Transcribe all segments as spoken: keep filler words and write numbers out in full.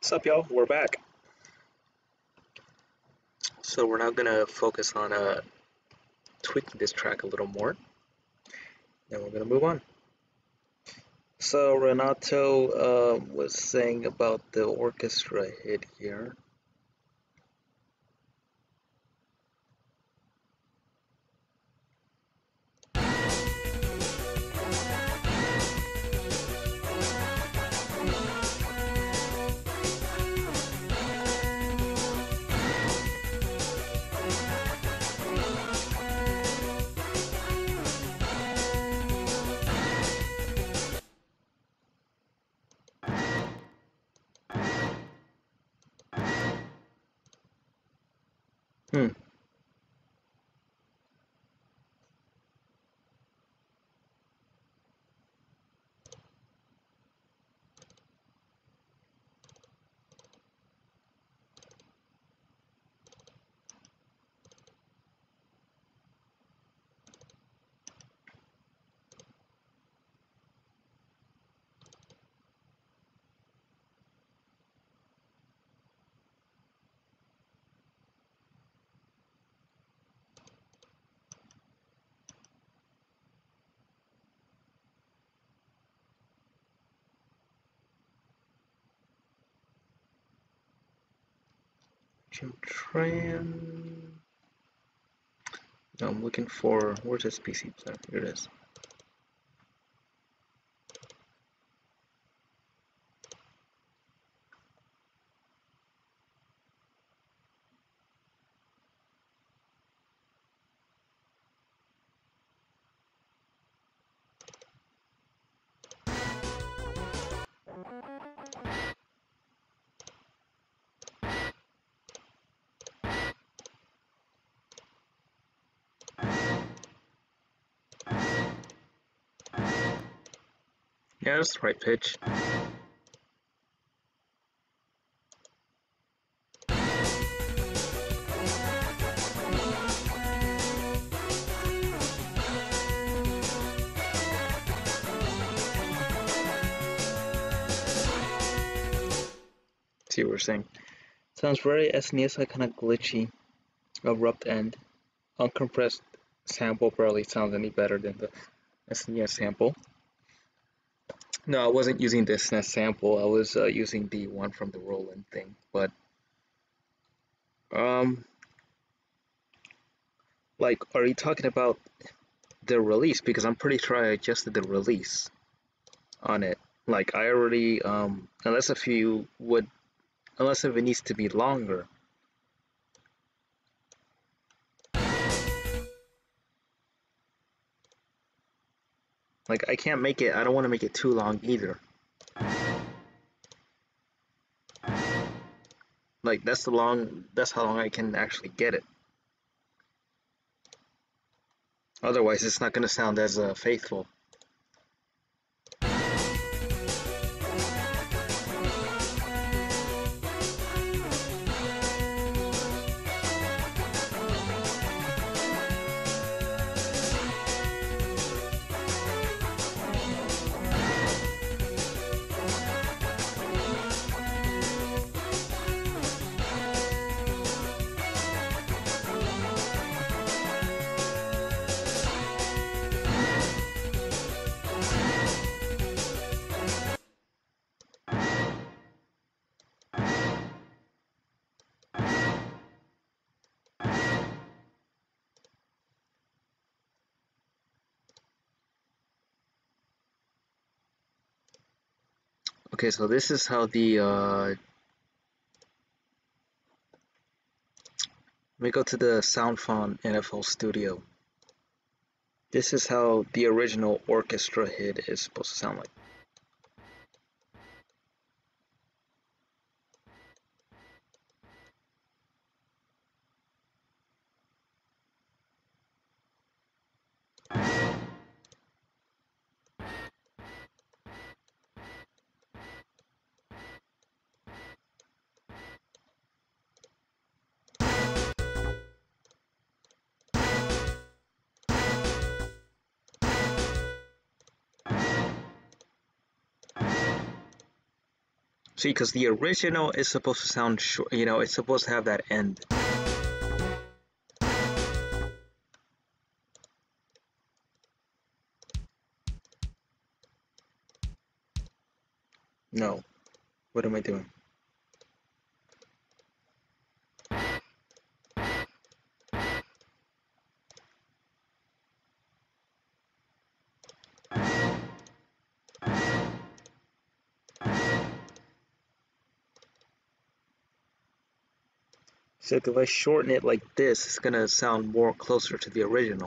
What's up, y'all? We're back. So we're now gonna focus on uh, tweaking this track a little more. Then we're gonna move on. So Renato uh, was saying about the orchestra hit here. Hmm. Jim Tran. No, I'm looking for, where's this P C player? Here it is. Yeah, that's the right pitch. See what we're saying. Sounds very S N E S, like kind of glitchy, abrupt end. Uncompressed sample barely sounds any better than the S N E S sample. No, I wasn't using the S N E S sample. I was uh, using the one from the Roland thing. But um, like, are you talking about the release? Because I'm pretty sure I adjusted the release on it. Like, I already um, unless if you would, unless if it needs to be longer. Like, I can't make it, I don't want to make it too long either. Like, that's the long, that's how long I can actually get it. Otherwise, it's not going to sound as uh, faithful. Okay, so this is how the, uh, let me go to the sound font N F L Studio. This is how the original orchestra hit is supposed to sound like. See, because the original is supposed to sound short, you know, it's supposed to have that end. No. What am I doing? So if I shorten it like this, it's gonna sound more closer to the original.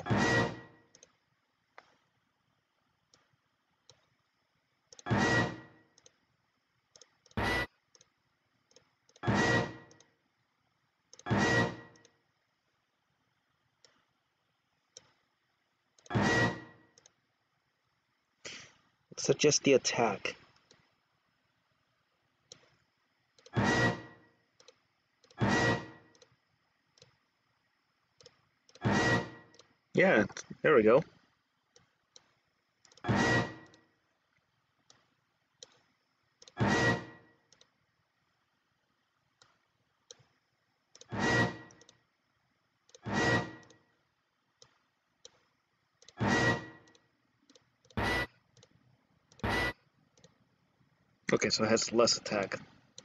So just the attack. Yeah, there we go. Okay, so it has less attack.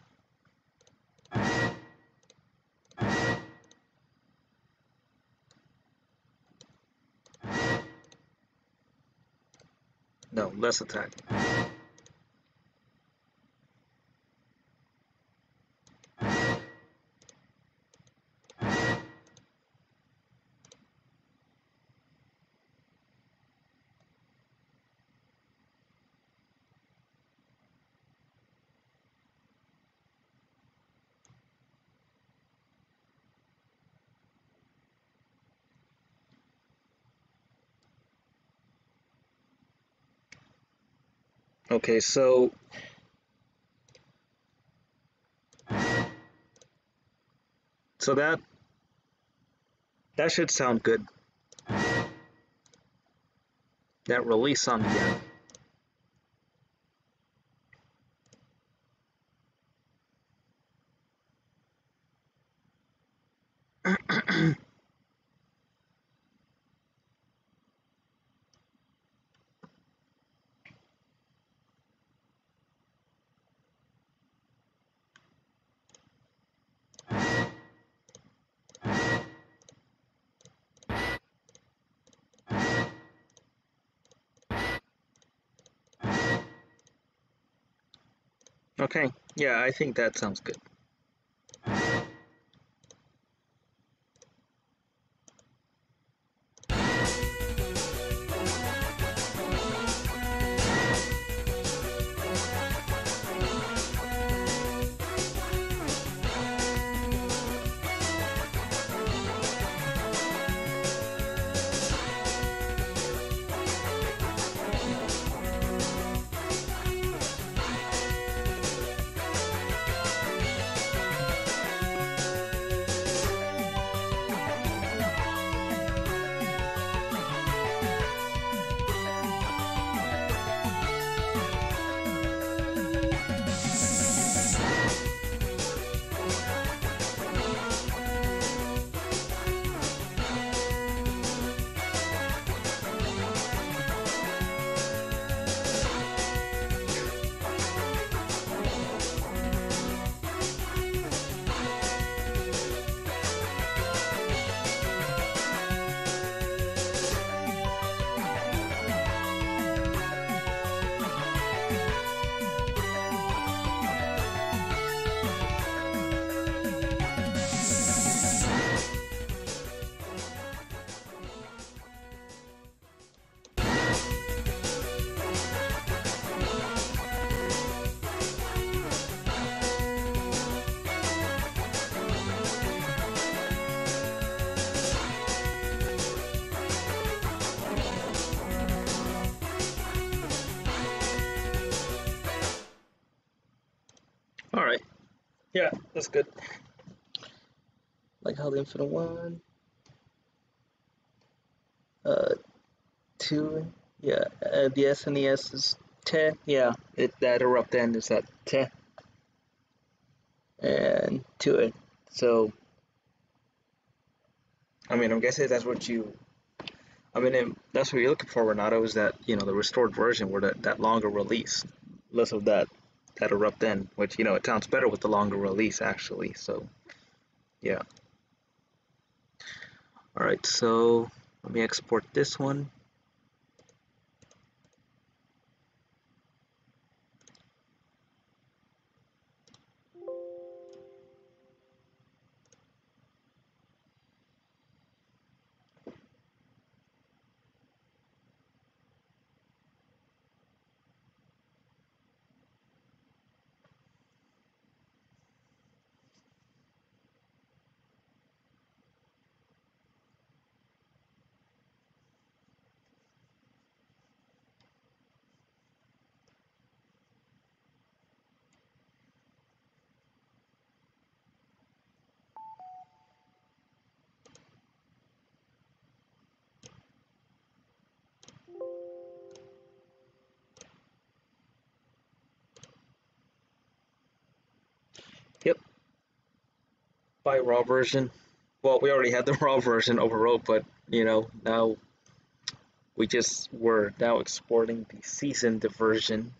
No, less attack. Okay, so so that that should sound good. That release on the end. Okay, yeah, I think that sounds good. Alright. Yeah, that's good. Like how the Infinite One. Uh, two. Yeah, uh, the S N E S is ten. Yeah, it, that erupt end is at ten. and to it. So, I mean, I'm guessing that's what you, I mean, that's what you're looking for, Renato, is that, you know, the restored version where that, that longer release, less of that, that erupt end, which, you know, it sounds better with the longer release, actually. So, yeah. All right, so let me export this one. Yep, by raw version. Well, we already had the raw version overwrote, but, you know, now we just were now exporting the seasoned version.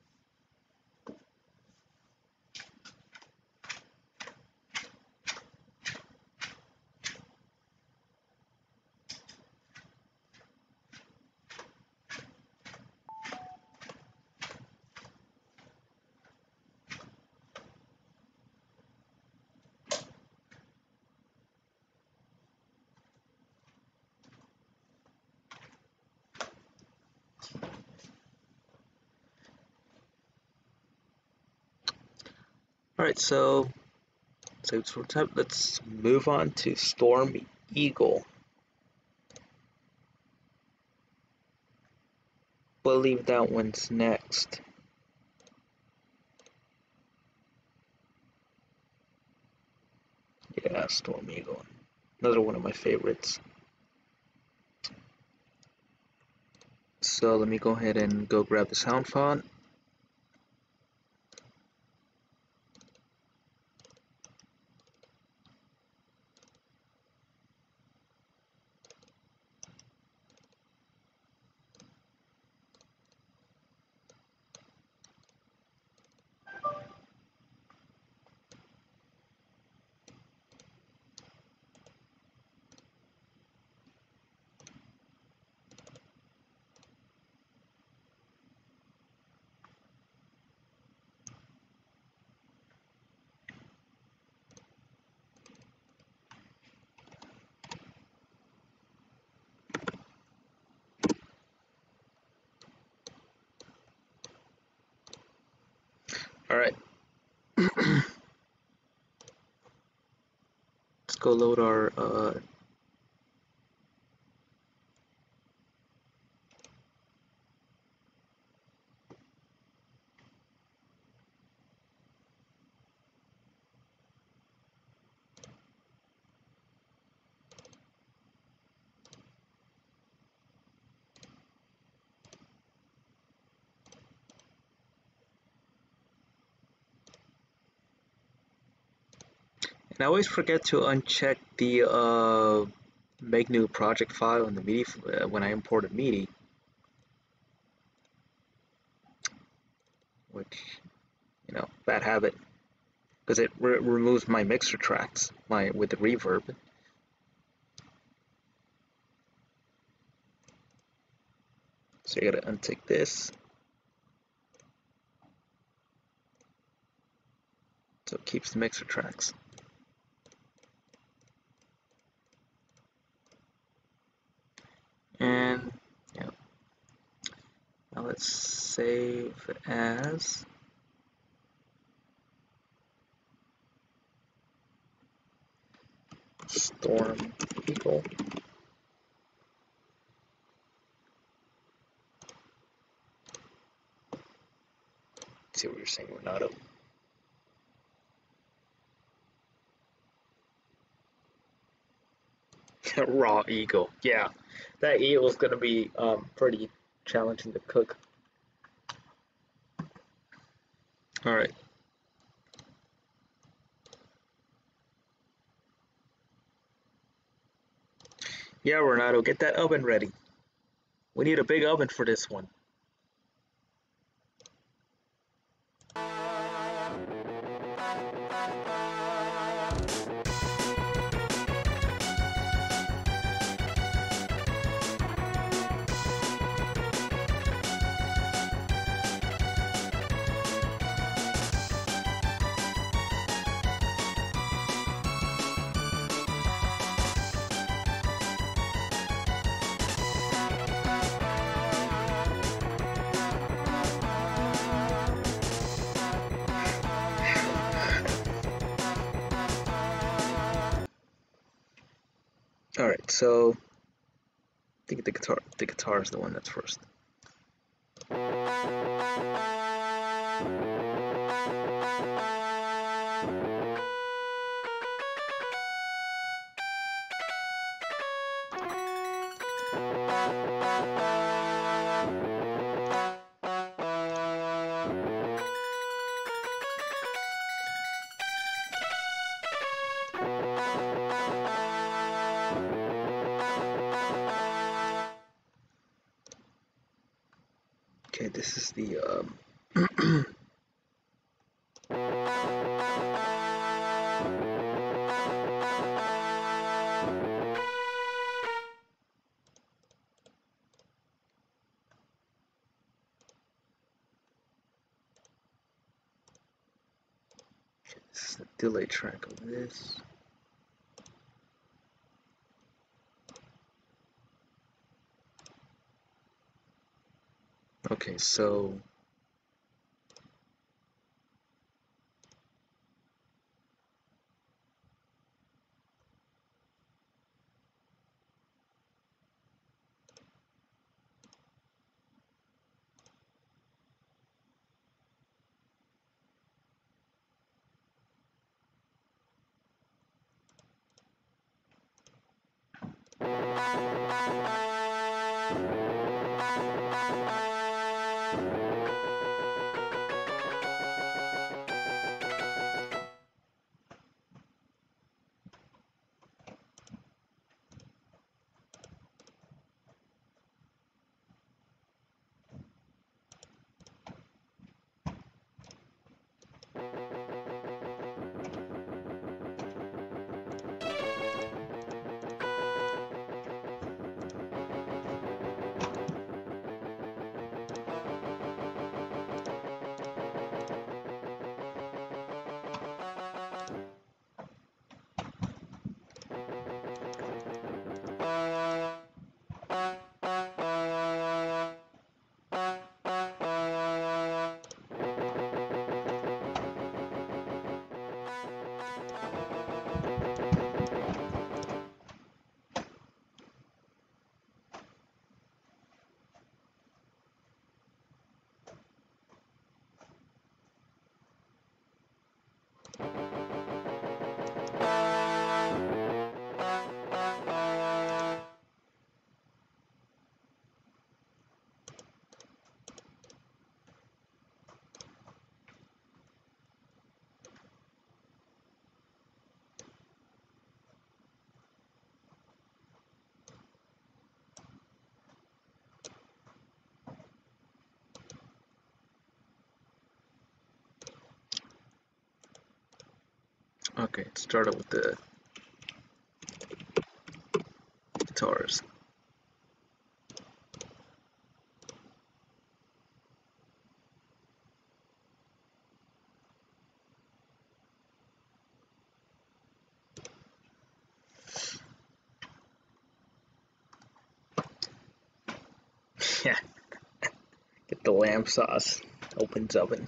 All right, so let's move on to Storm Eagle. We'll leave that one's next. Yeah, Storm Eagle. Another one of my favorites. So let me go ahead and go grab the sound font. All right. Let's go load our uh, and I always forget to uncheck the uh, make new project file in the MIDI uh, when I import a MIDI, which, you know, bad habit, because it re removes my mixer tracks my with the reverb. So you gotta untick this. So it keeps the mixer tracks. And yeah. Now let's save as Storm Eagle. Let's see what you're saying, Renato. Raw eagle. Yeah, that eagle is gonna be um, pretty challenging to cook. All right. Yeah, Renato, get that oven ready. We need a big oven for this one. Alright, so I think the guitar the guitar is the one that's first. Okay, this is the um this is the delay track of this. Okay, so okay, it started with the guitars. Yeah, get the lamb sauce. Opens oven.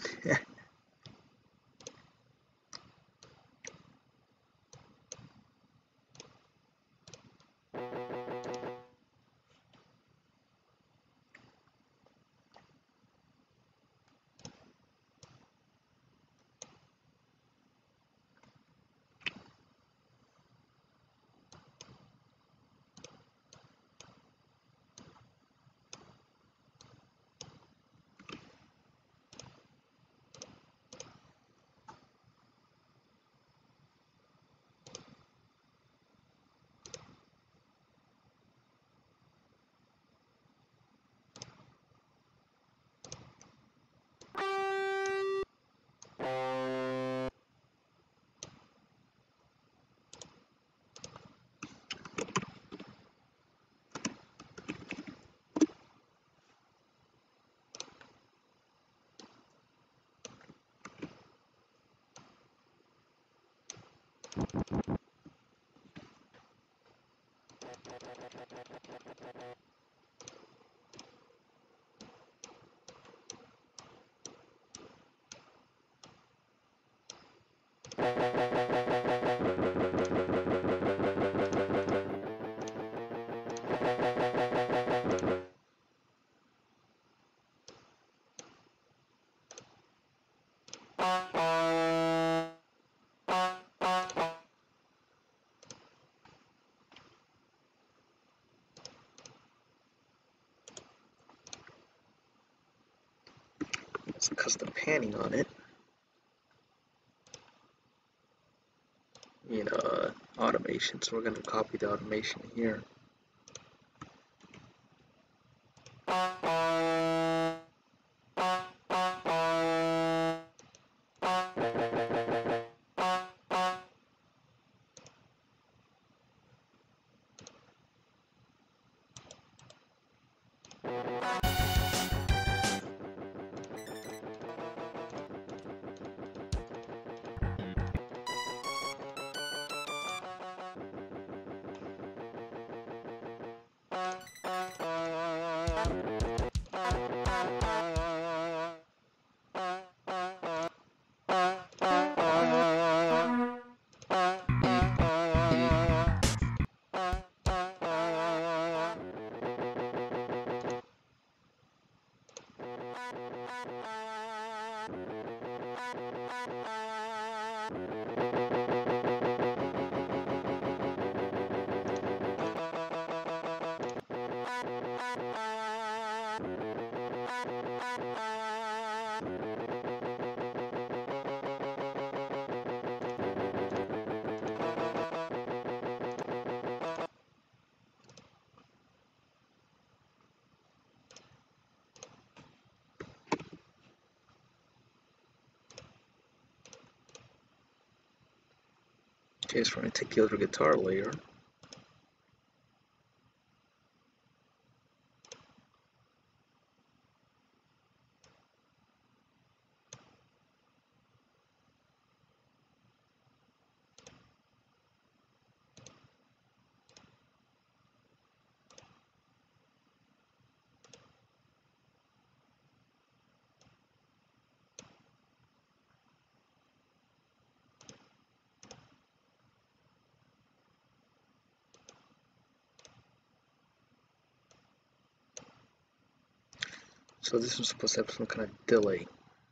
It's custom panning on it. You know, uh, automation, so we're going to copy the automation here. Okay, so we're going to take the other guitar layer. So this was supposed to have some kind of delay.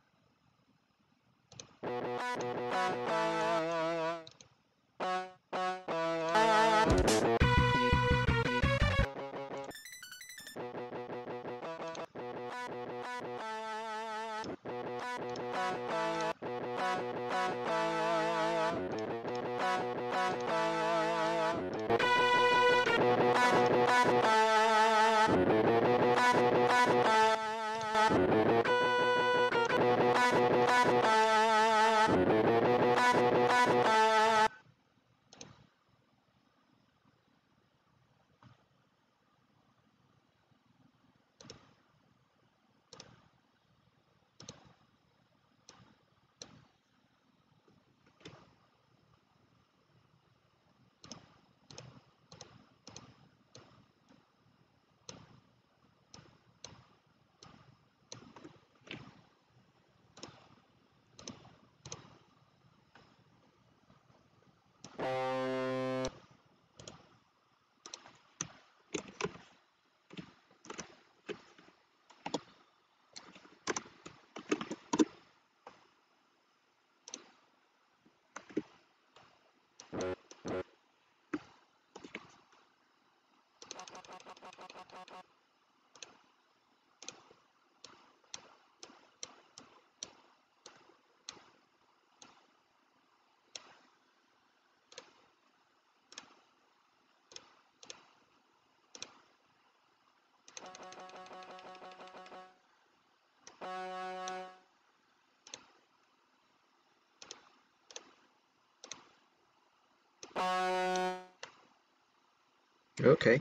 Okay.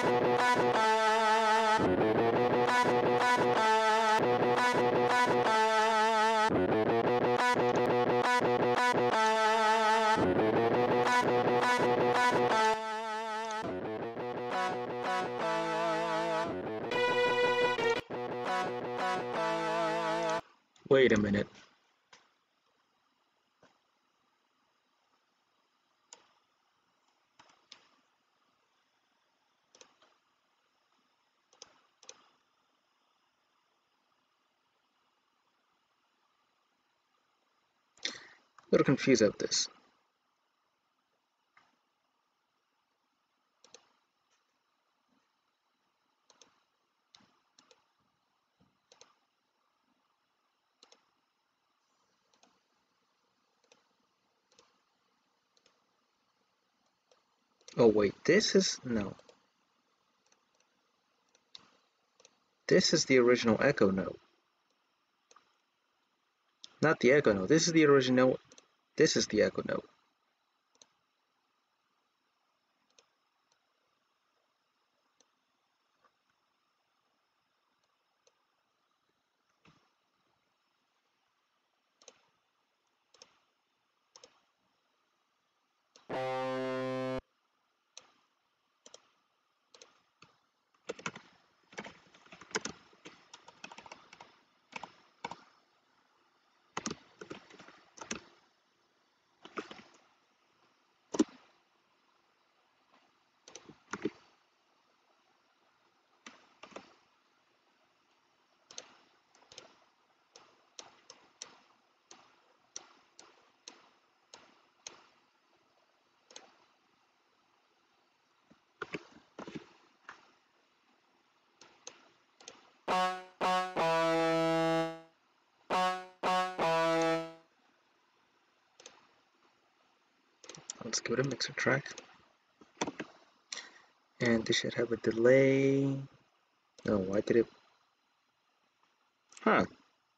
Wait a minute. A little confused about this. Oh wait, this is, no. This is the original echo note. Not the echo note, this is the original, this is the echo note. Let's give it a mixer track. And this should have a delay. No, why did it? Huh.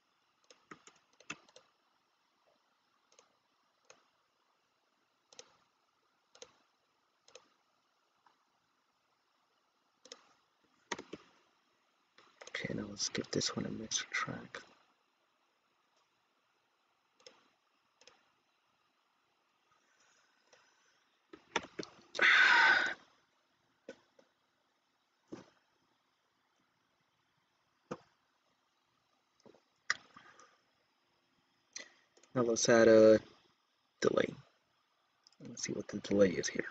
Okay, now let's give this one a mixer track. Now let's add a delay. Let's see what the delay is here.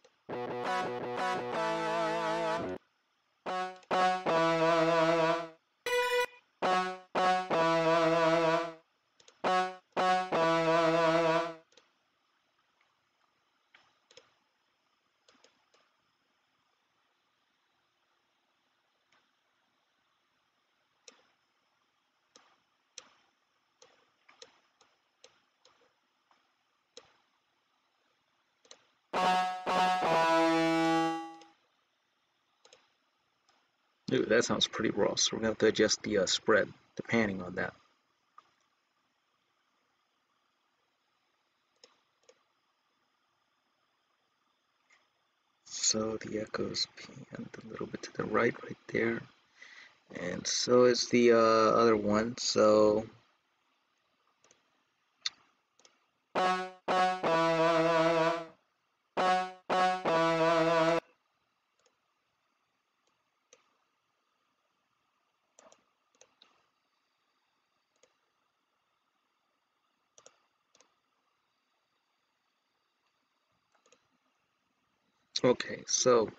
Ooh, that sounds pretty raw, so we're going to have to adjust the uh, spread, the panning on that. So the echoes panned a little bit to the right, right there. And so is the uh, other one, so... Okay, so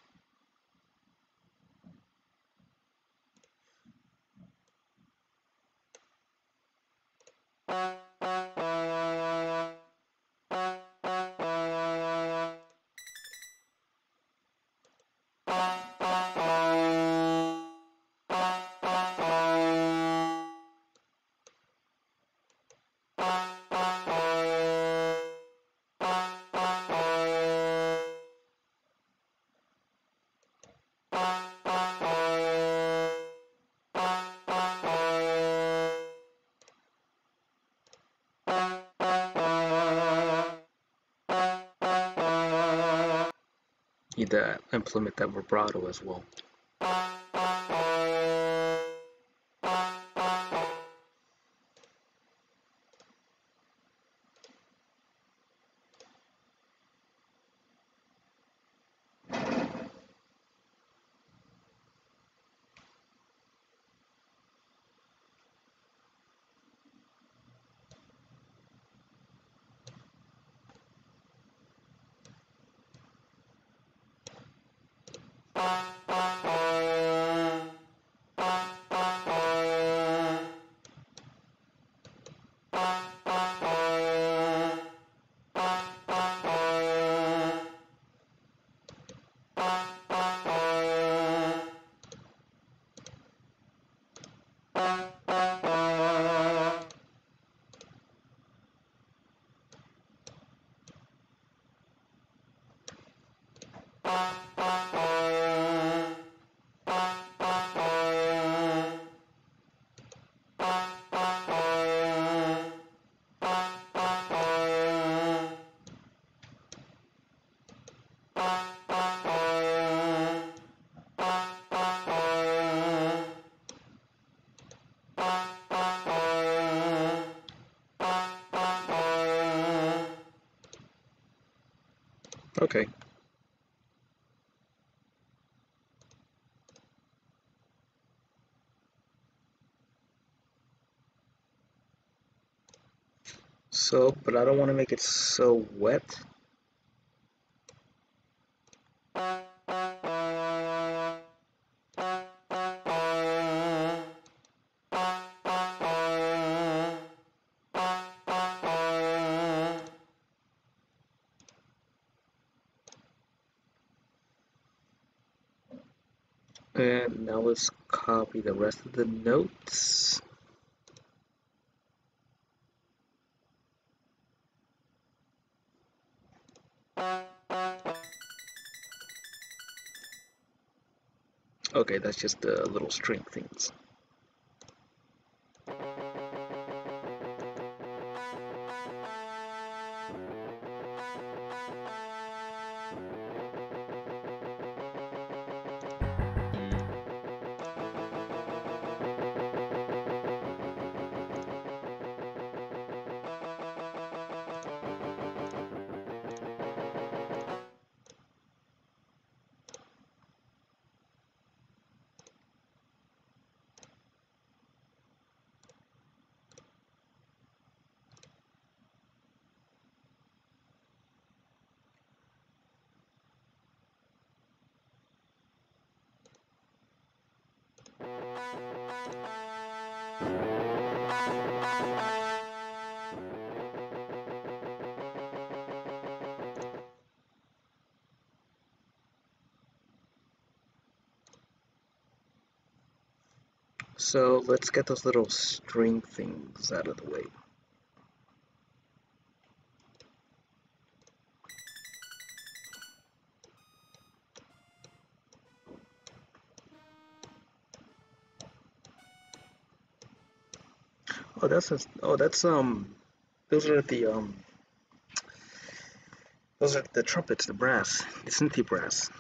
need to implement that vibrato as well. Okay. So, but I don't want to make it so wet. And now let's copy the rest of the notes. Okay, that's just the little string things. So let's get those little string things out of the way. Oh, that's a, oh, that's um, those are the um, those are the trumpets, the brass, the synthy brass.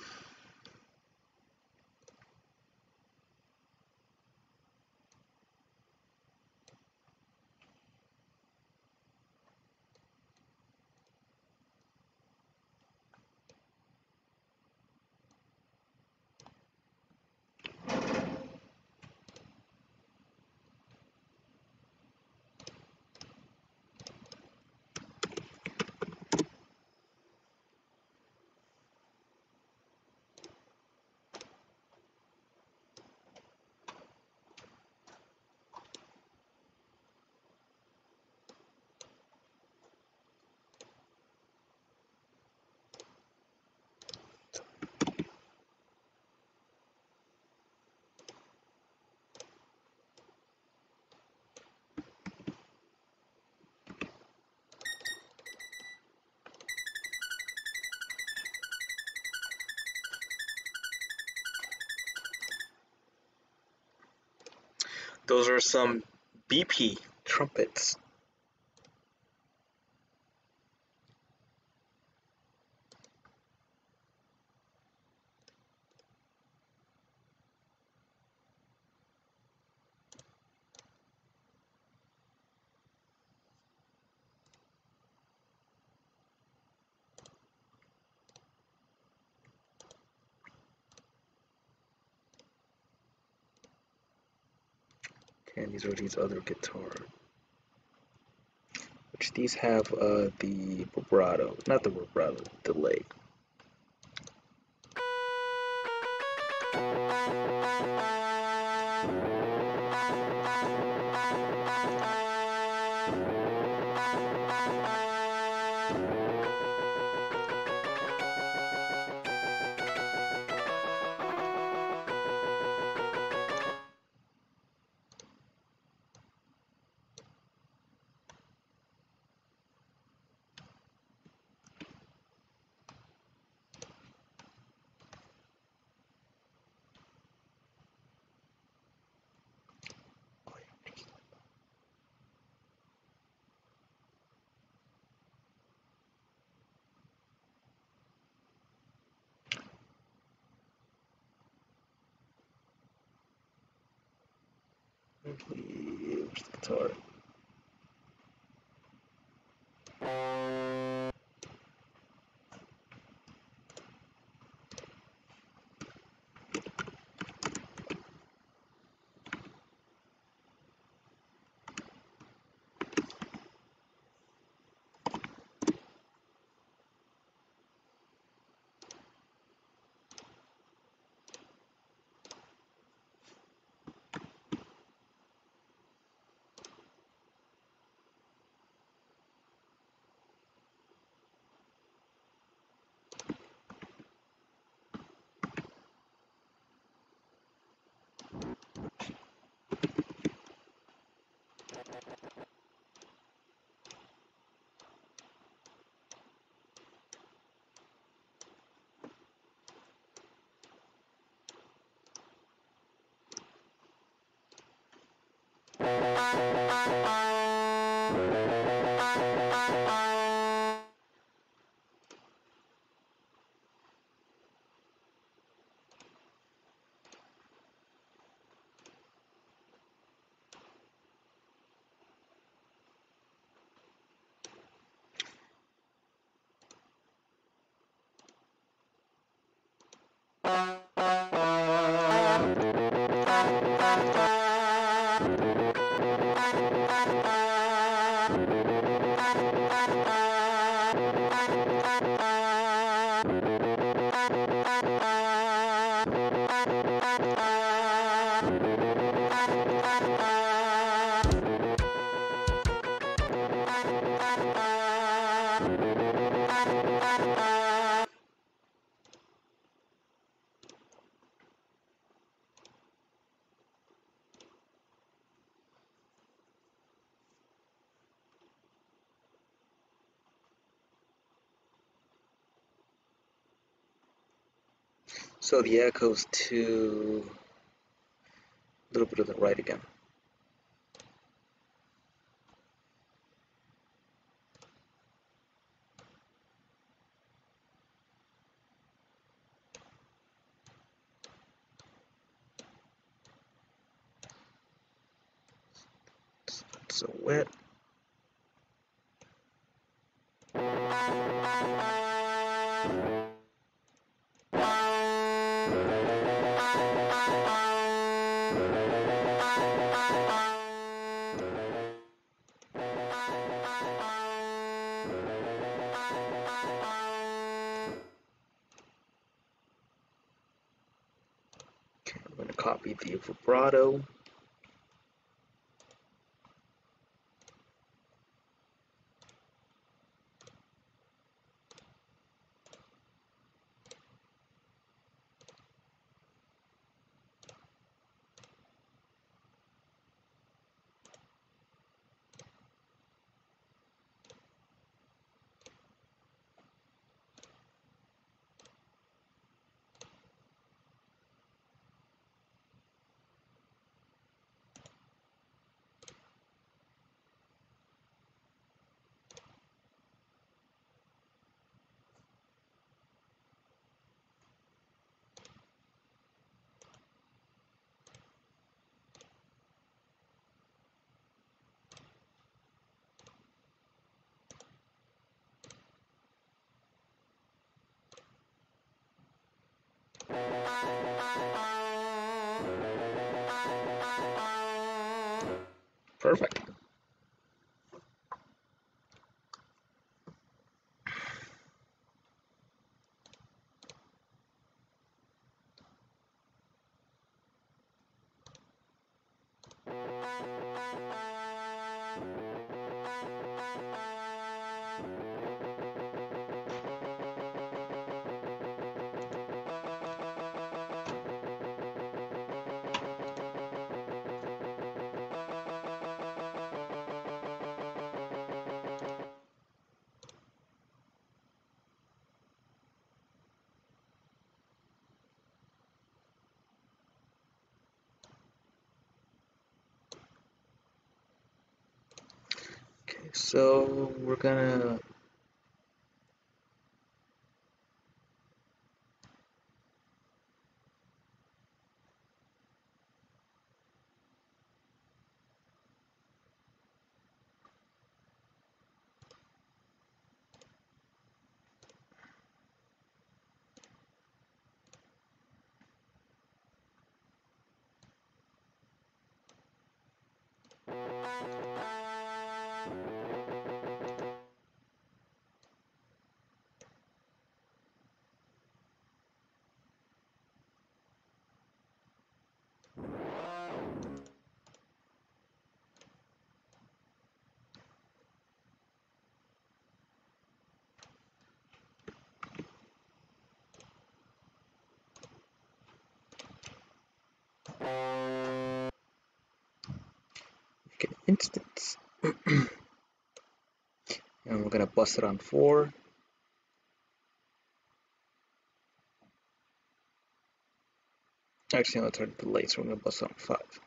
Those are some B P trumpets. And these are these other guitars, which these have uh, the vibrato, not the vibrato, delay. Where's the guitar? So the echoes to a little bit of the right again. So wet. Okay, I'm going to copy the vibrato. So we're gonna get instance. And we're gonna bust it on four. Actually, let's turn the delay, so we're gonna bust it on five.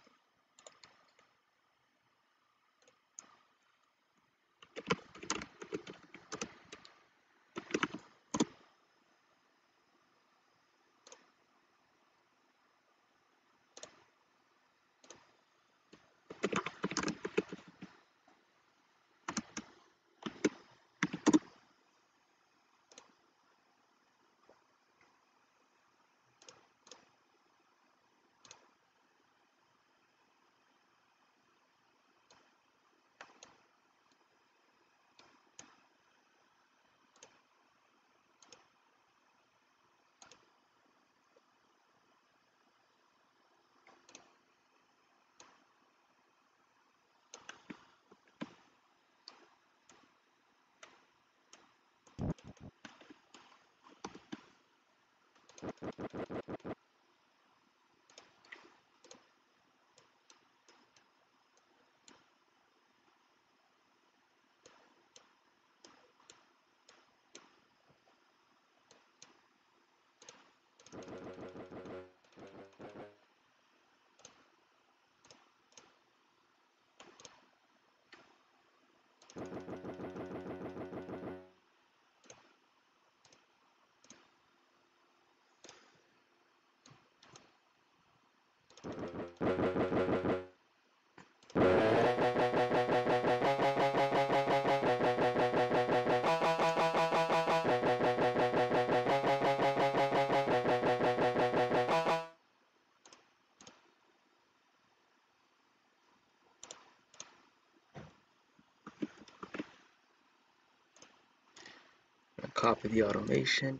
Copy the automation.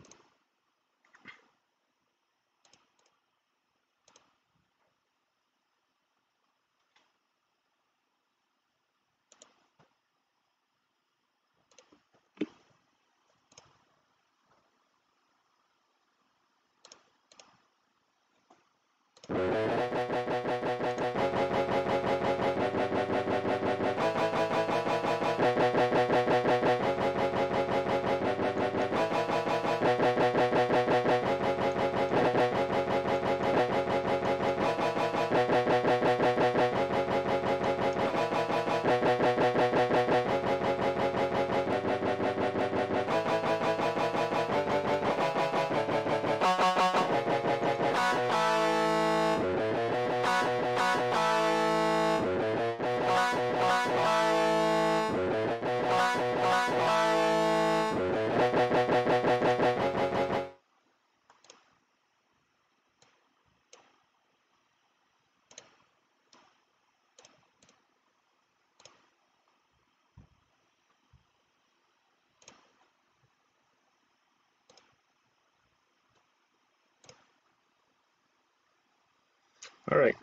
All right.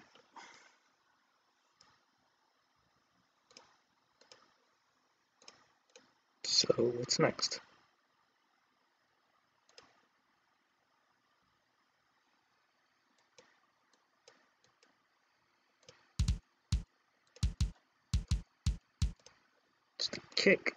So what's next? It's the kick.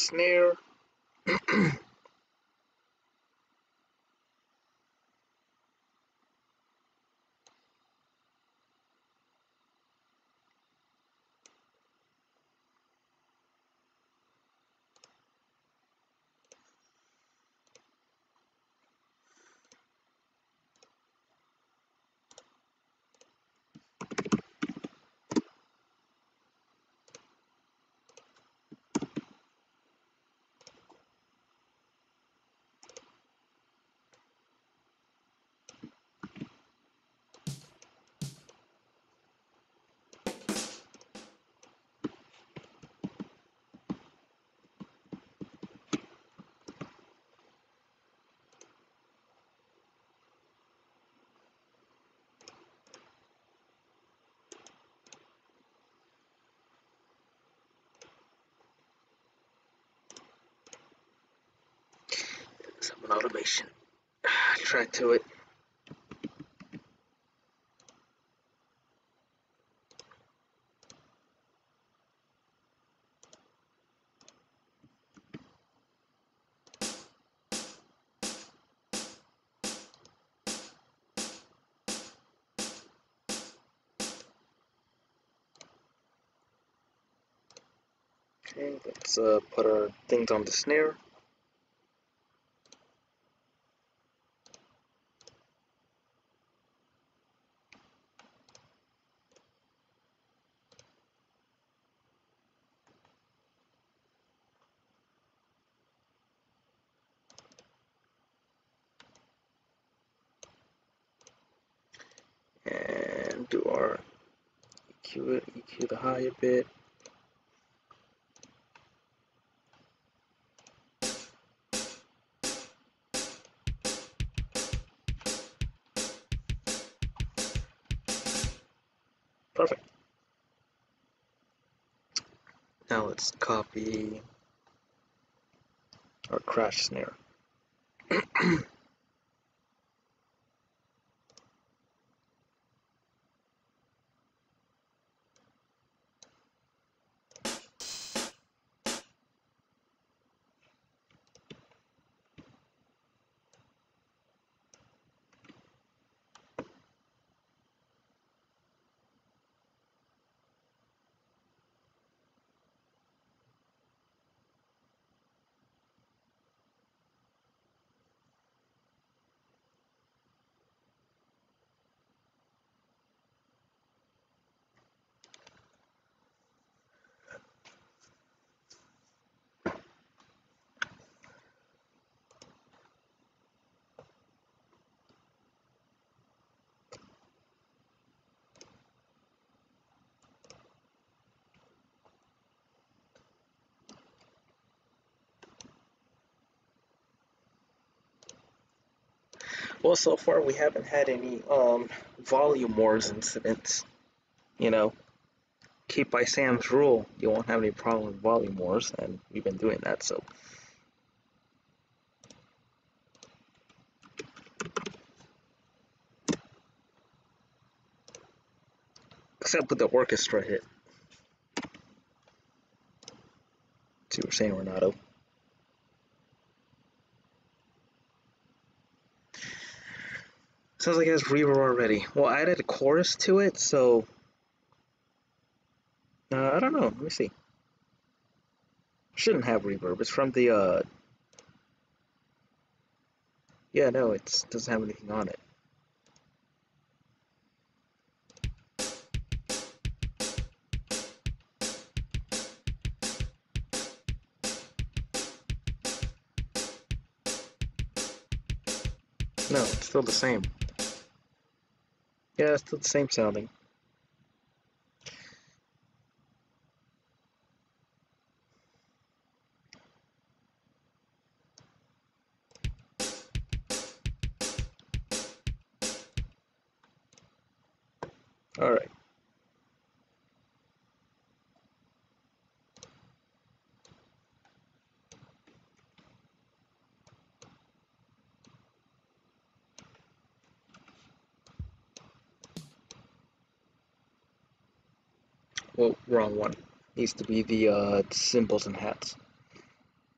snare. Some automation. Try to it. Okay, let's uh, put our things on the snare. And do our E Q it, E Q the high a bit. Perfect. Now let's copy our crash snare. Well, so far we haven't had any um, volume wars incidents. You know, keep by Sam's rule, you won't have any problem with volume wars, and we've been doing that, so. Except with the orchestra hit. See what you're saying, Renato. Sounds like it has reverb already. Well, I added a chorus to it, so uh, I don't know. Let me see. Shouldn't have reverb. It's from the uh. Yeah, no, it doesn't have anything on it. No, it's still the same. Yeah, it's still the same sounding. Alright. Well, wrong one. Needs to be the uh, cymbals and hats.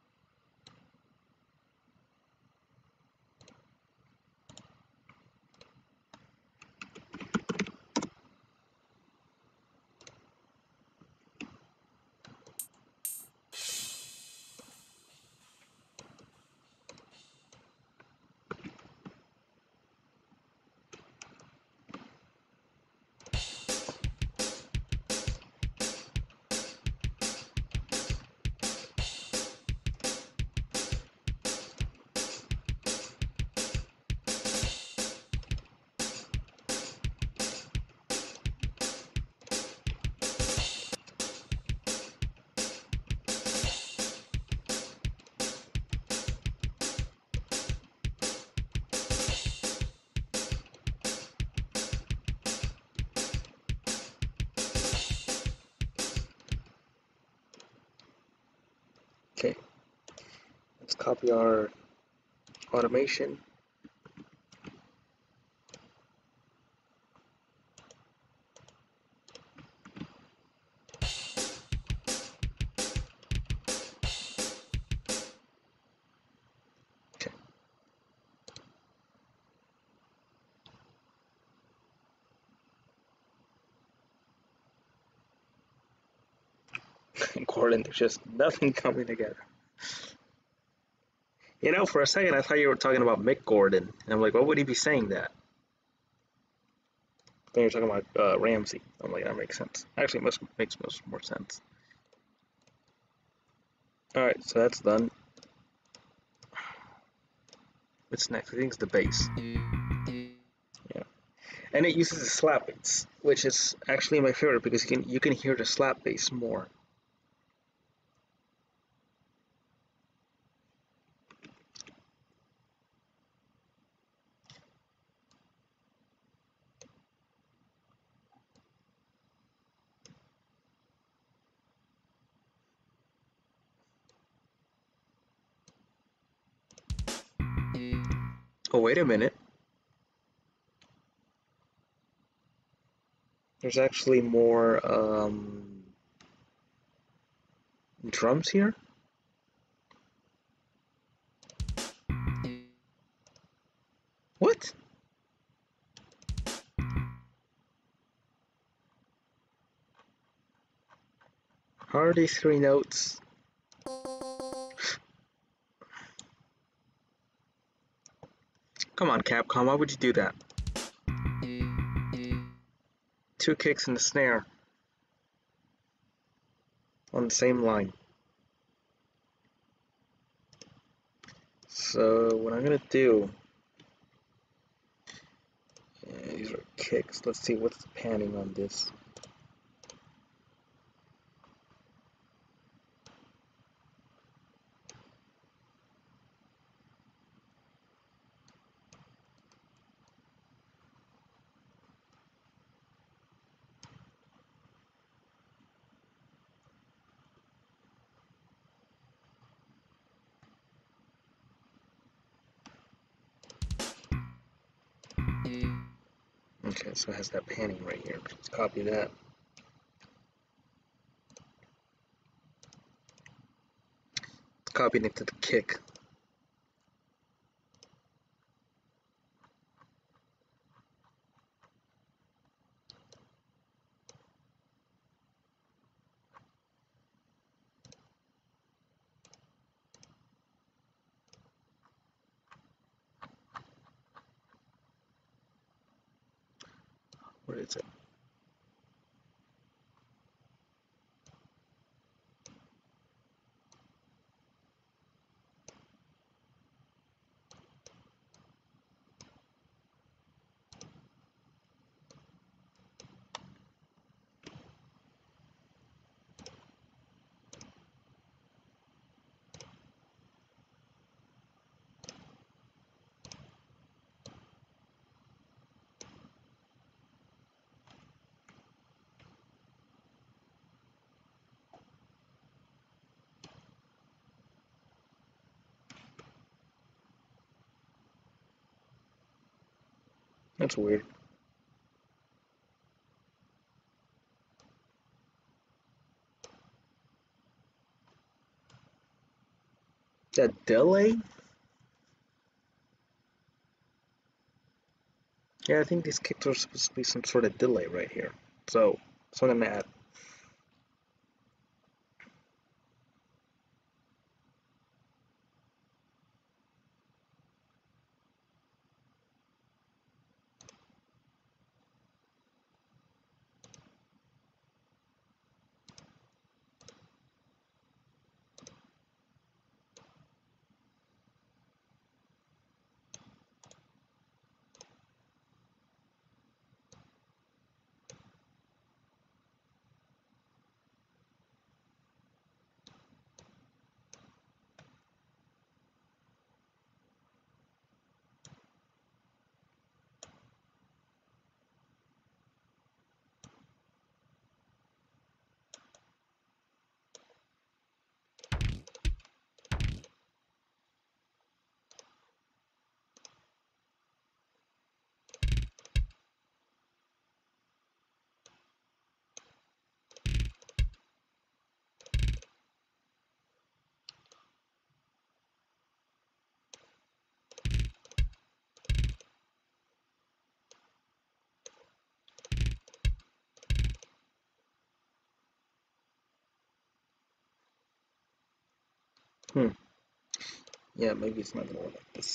Okay, let's copy our automation. Gordon, there's just nothing coming together. You know, for a second I thought you were talking about Mick Gordon, and I'm like, what would he be saying that? Then you're talking about uh, Ramsey. I'm like, that makes sense. Actually, it must makes most more sense. All right, so that's done. What's next? I think it's the bass. Yeah, and it uses the slap bass, which is actually my favorite because you can you can hear the slap bass more. Oh, wait a minute. There's actually more um, drums here. What? How are these three notes? Come on, Capcom, why would you do that? Two kicks and a snare on the same line. So what I'm gonna do, yeah, these are kicks. Let's see what's the panning on this. Okay, so it has that panning right here. Let's copy that. Let's copy it into the kick. Where is it? That's weird. That delay? Yeah, I think these kicks are supposed to be some sort of delay right here. So, so I'm gonna add. Hmm. Yeah, maybe it's not gonna work like this.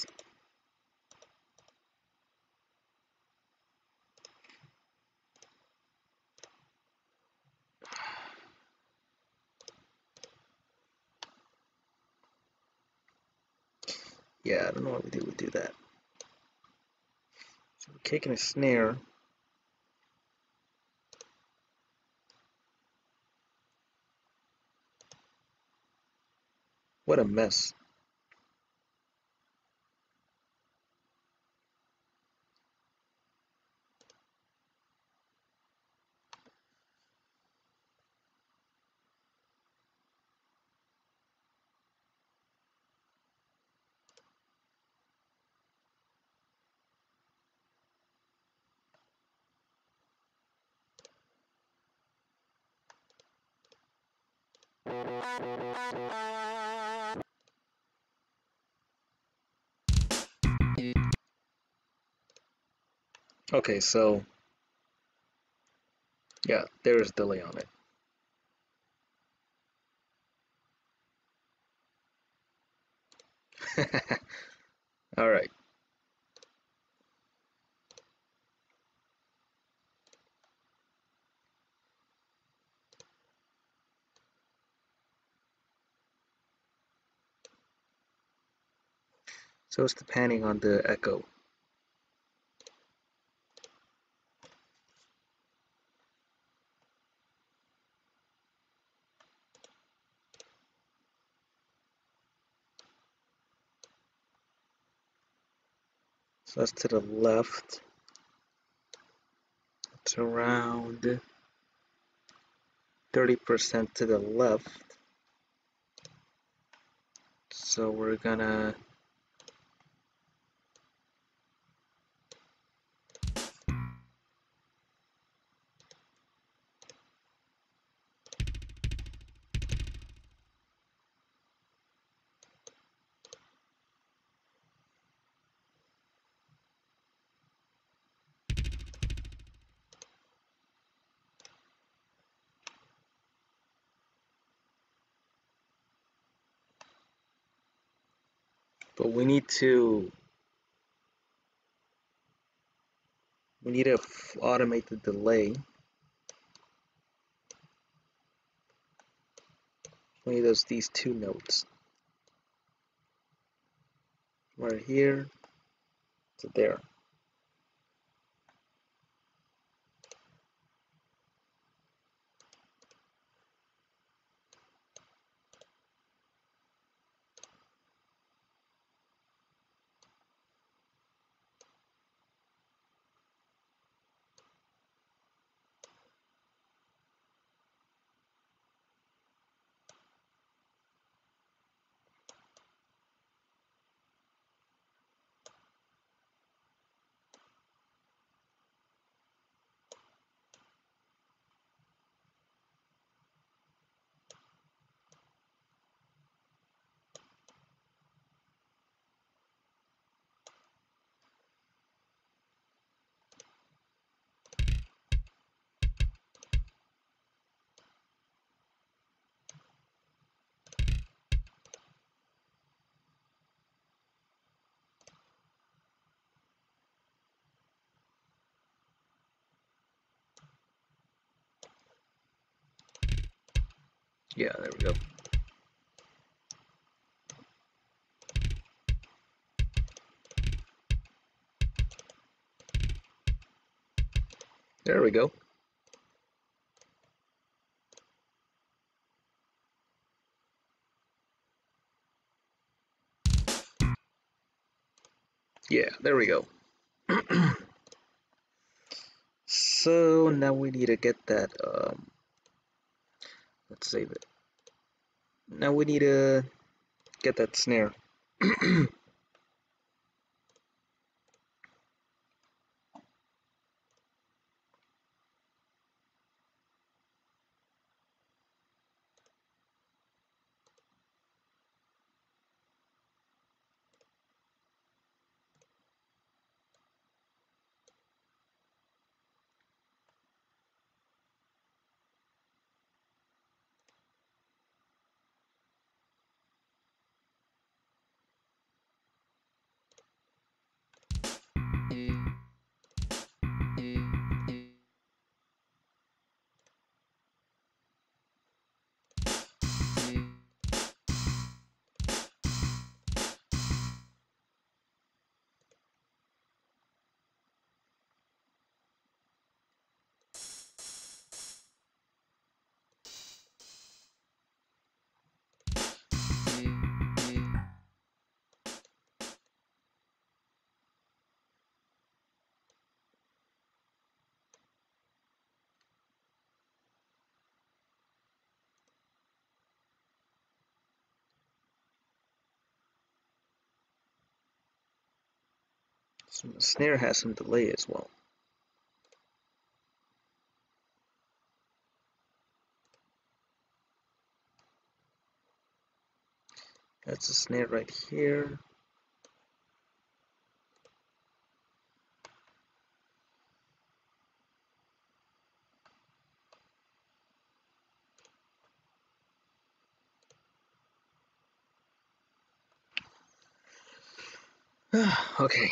Yeah, I don't know why we would do that. So we're kicking a snare. What a mess. Okay, so yeah, there is delay on it. All right. So it's depending on the echo. So that's to the left. It's around thirty percent to the left. So we're gonna but we need to we need to automate the delay. We need those these two notes. Right here to there. Yeah, there we go. There we go. Yeah, there we go. So now we need to get that, um, let's save it. Now we need to get that snare. Some, the snare has some delay as well. That's the snare right here. Okay.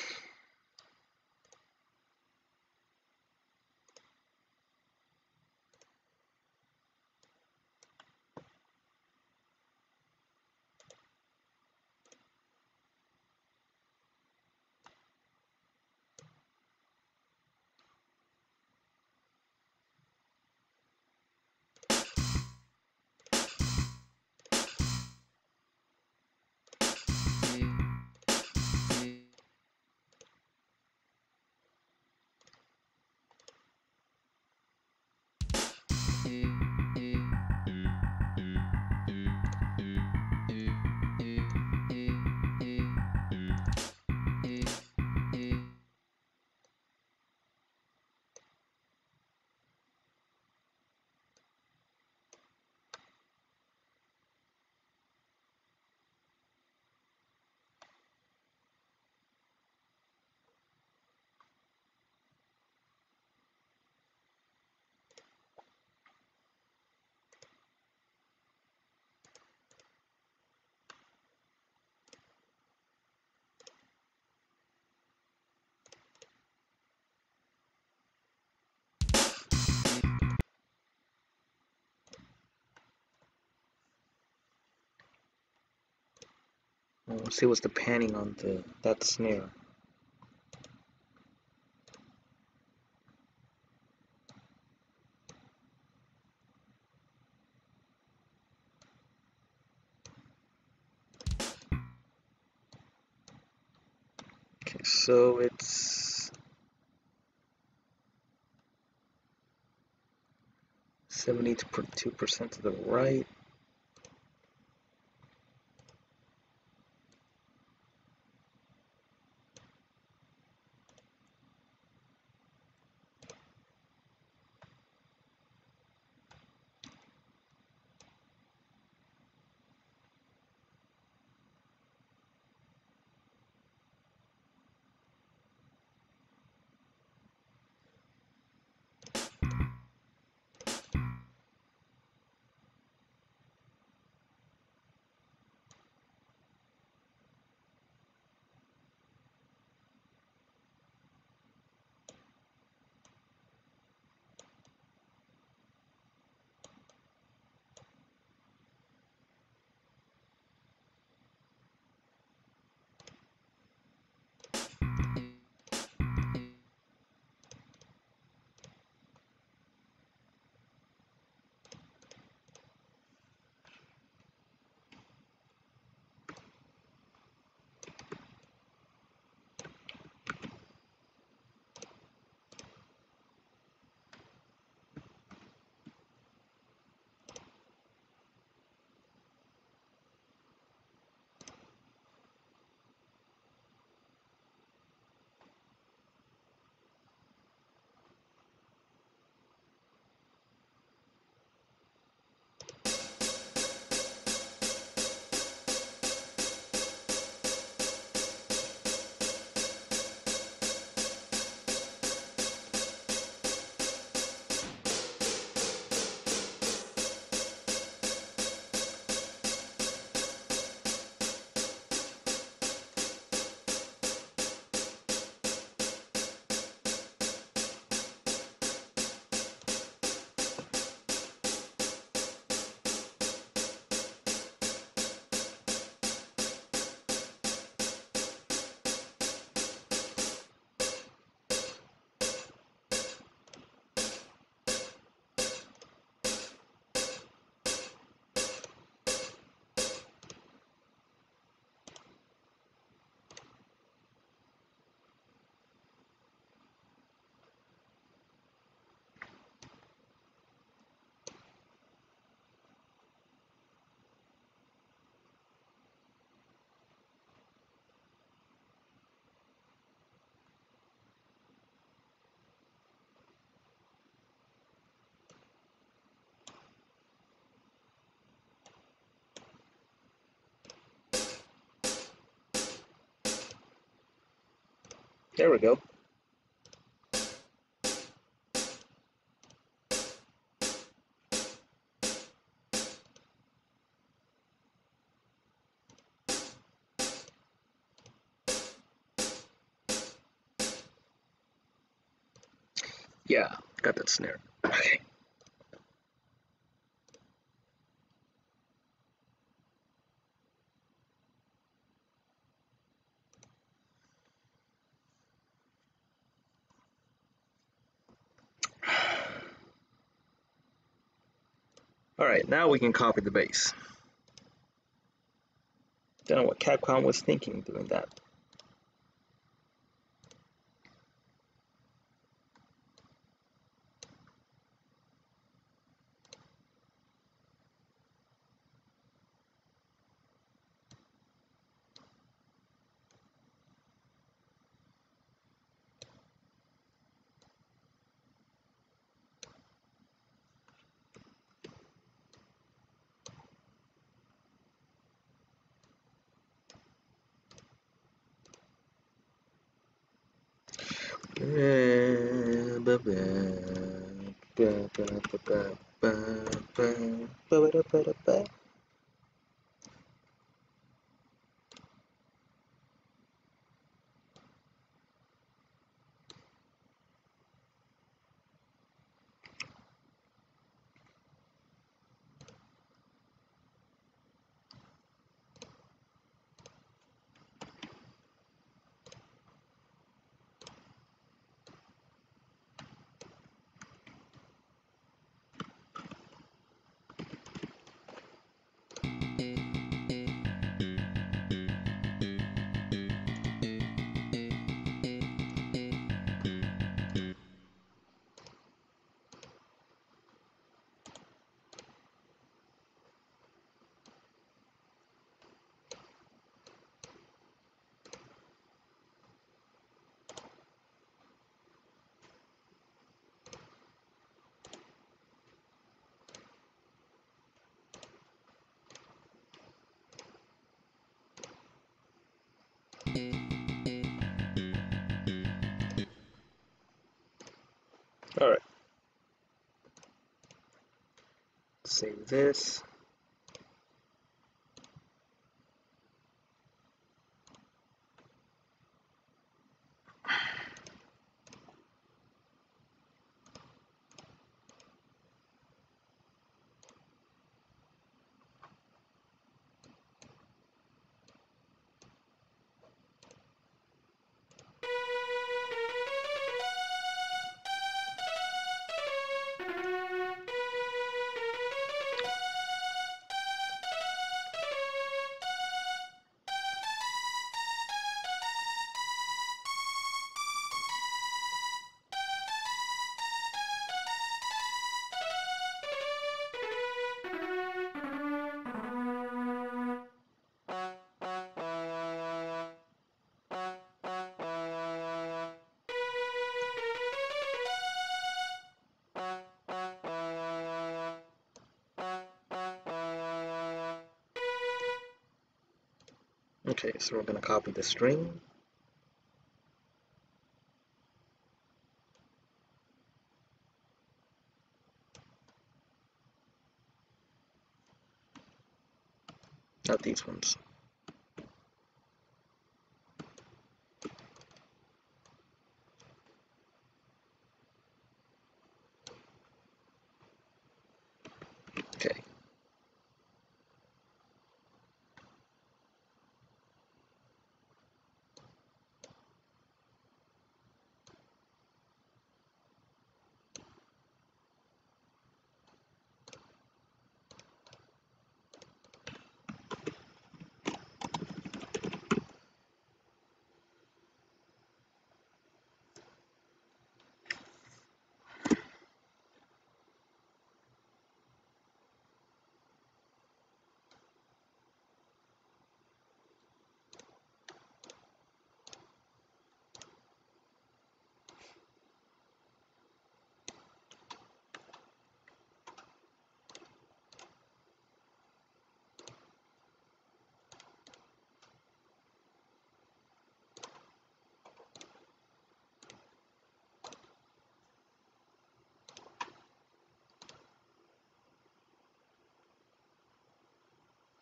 We'll see what's the panning on the that snare. Okay, so it's seventy-two percent to the right. There we go. Yeah, got that snare. Okay. Alright, now we can copy the bass. Don't know what Capcom was thinking doing that. Alright. Save this. Okay, so we're going to copy the string. Not these ones. Okay.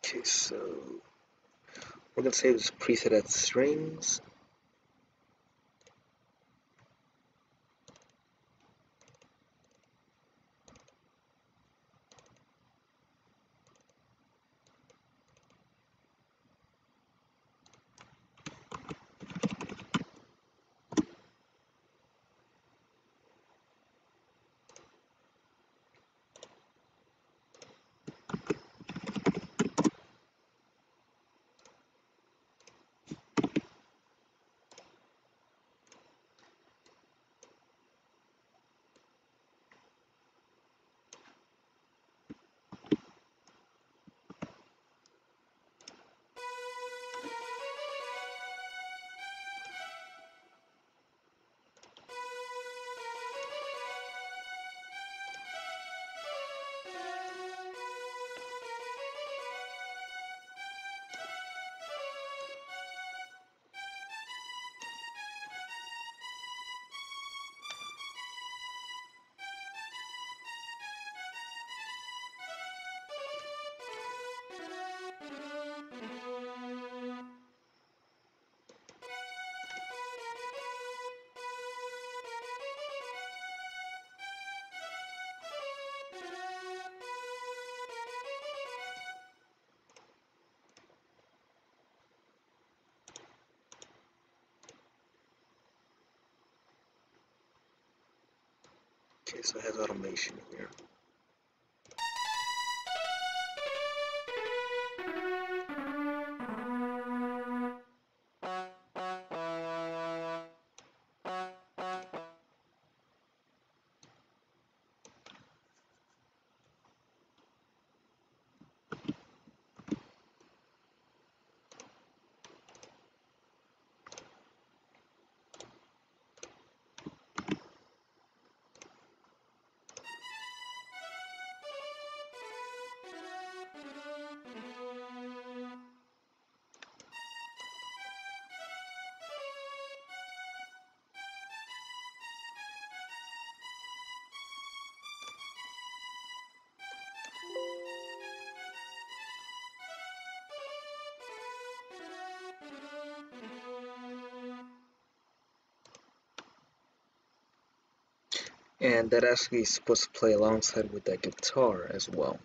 Okay, so we're gonna save this preset as strings. Okay, so it has automation here. And that actually is supposed to play alongside with that guitar as well.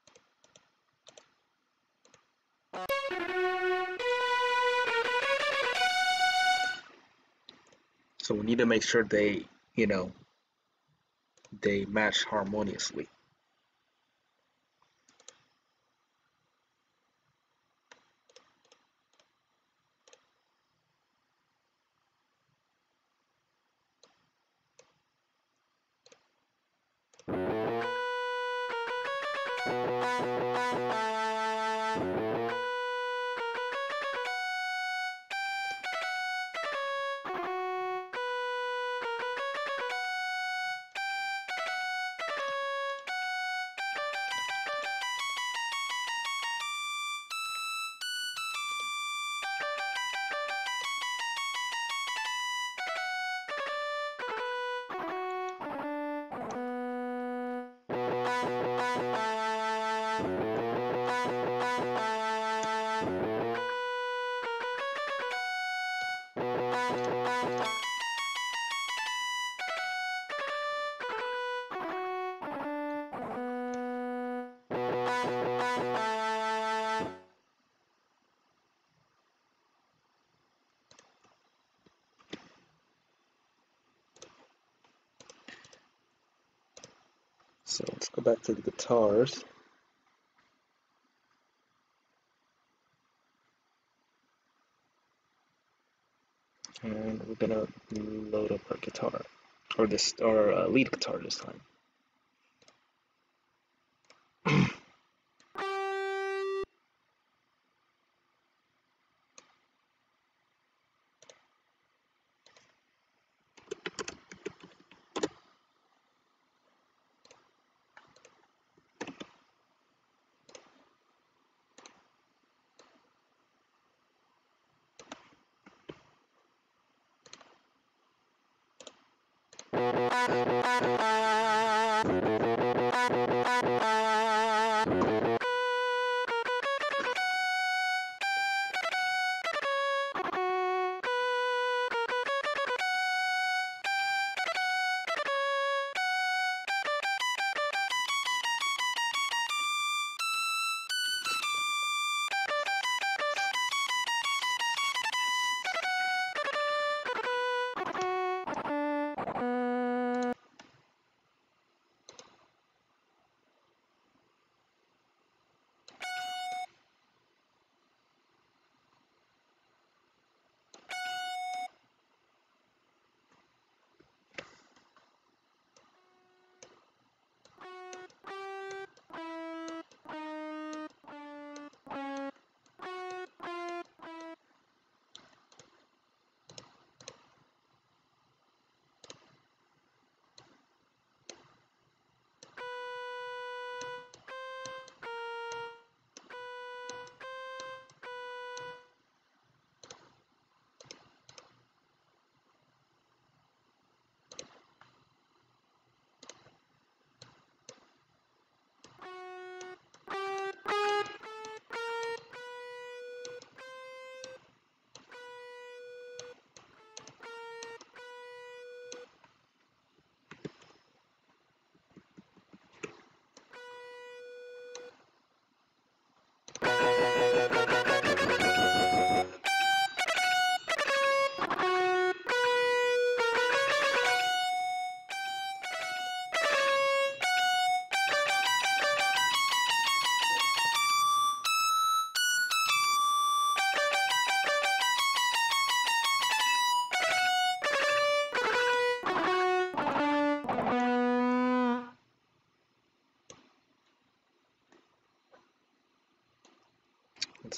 So we need to make sure they, you know, they match harmoniously. So let's go back to the guitars. And we're gonna load up our guitar, or this, or uh, lead guitar this time.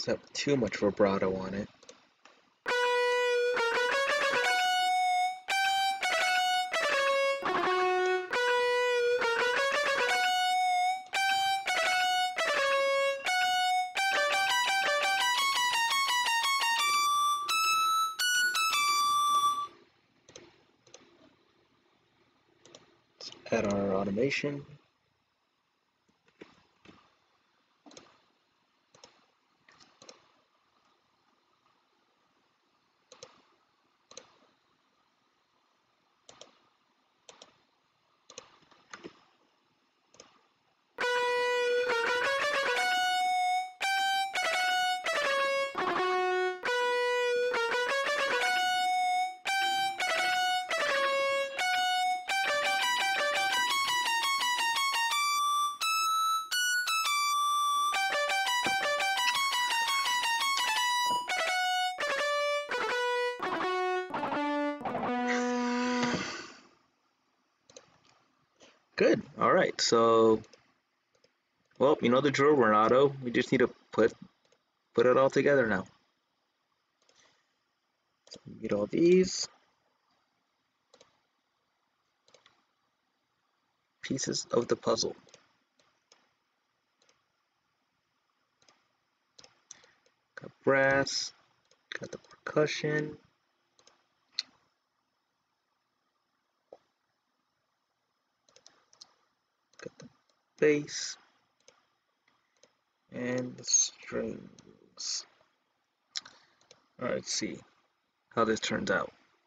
have too much vibrato on it. Add our automation. Good. All right. So, well, you know the drill. We're in auto. We just need to put put it all together now. So get all these pieces of the puzzle. Got brass. Got the percussion. Got the bass. And the strings. Alright, let's see how this turns out.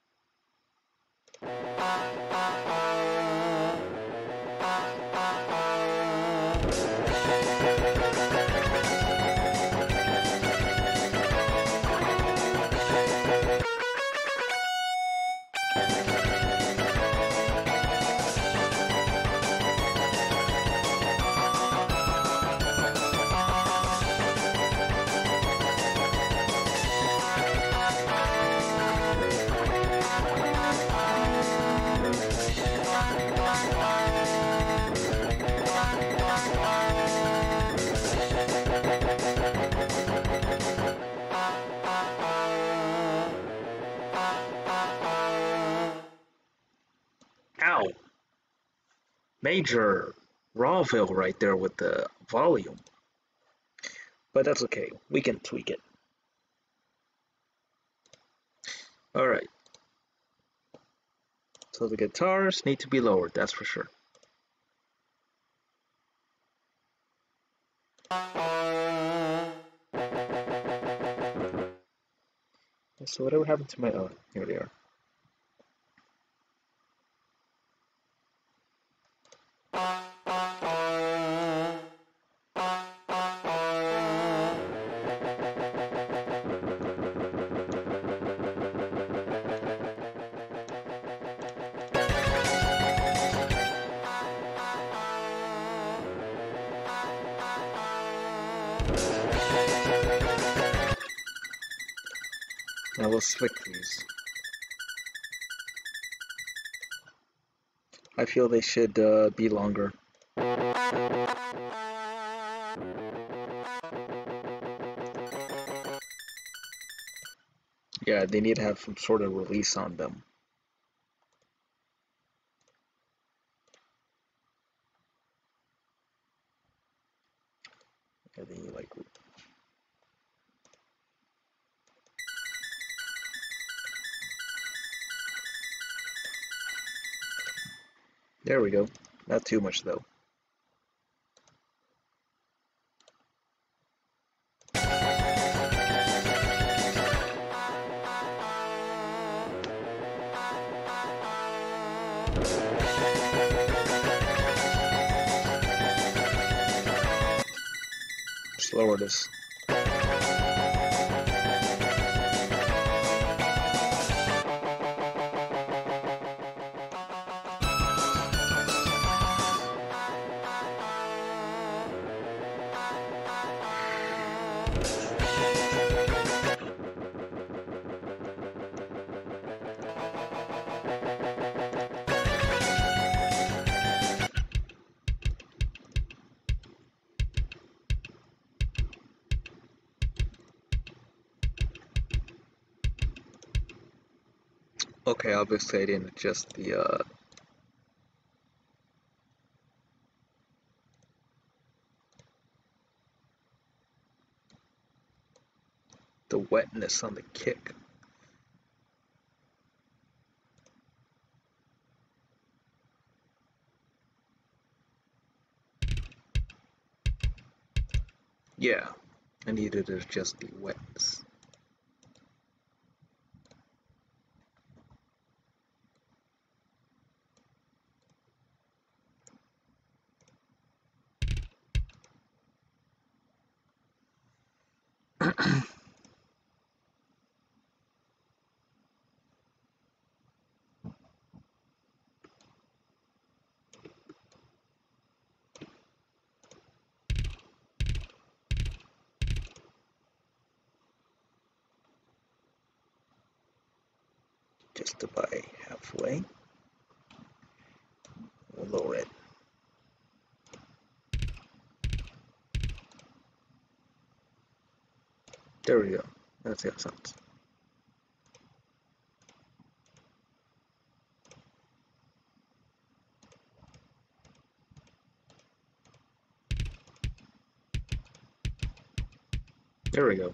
Ow! Major Rawville right there with the volume. But that's okay. We can tweak it. Alright. So the guitars need to be lowered, that's for sure. So whatever happened to my... Oh, here they are. Now we'll slick these. I feel they should uh, be longer. Yeah, they need to have some sort of release on them. Yeah, they need like... There we go. Not too much though. Just lower this. Okay, obviously I didn't adjust the uh, the wetness on the kick. Yeah, I needed to adjust the wetness. Just about halfway. We'll lower it. There we go. That's how it sounds. There we go.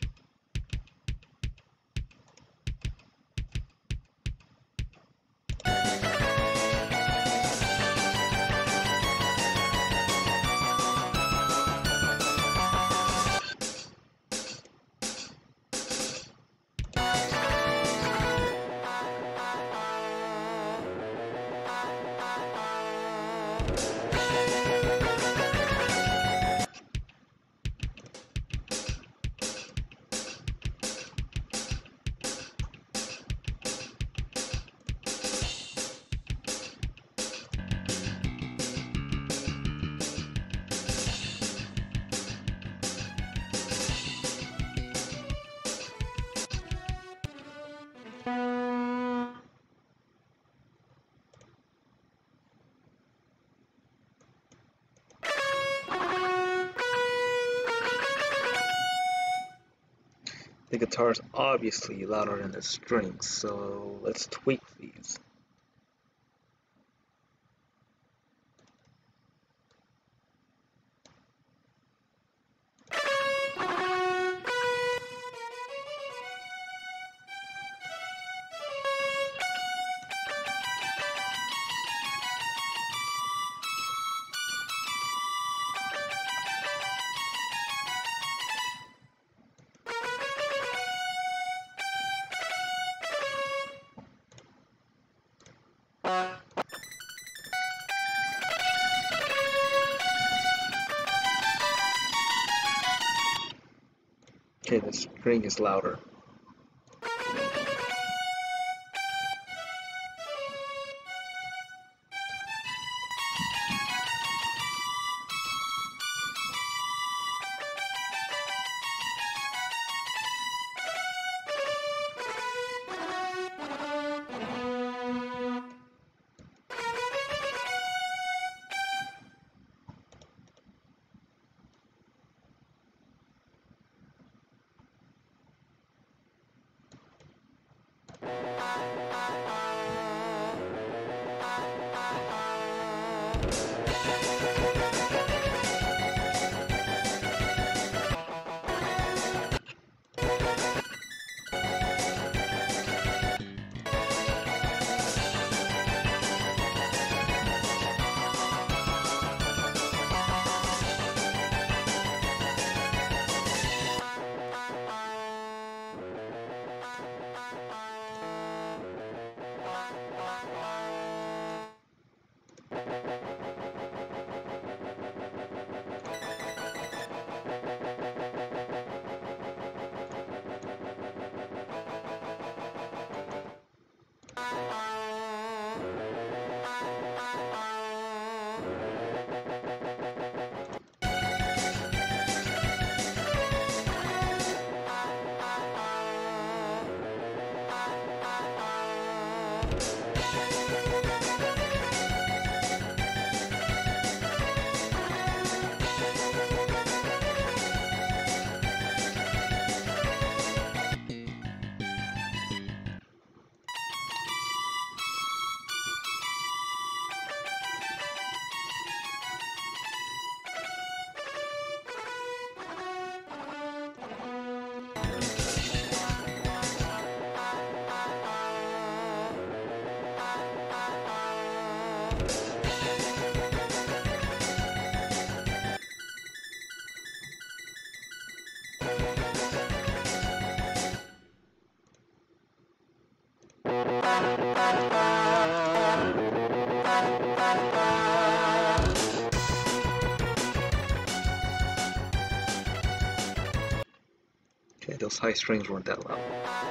The guitar is obviously louder than the strings, so let's tweak these. Okay, the string is louder. Okay, those high strings weren't that loud.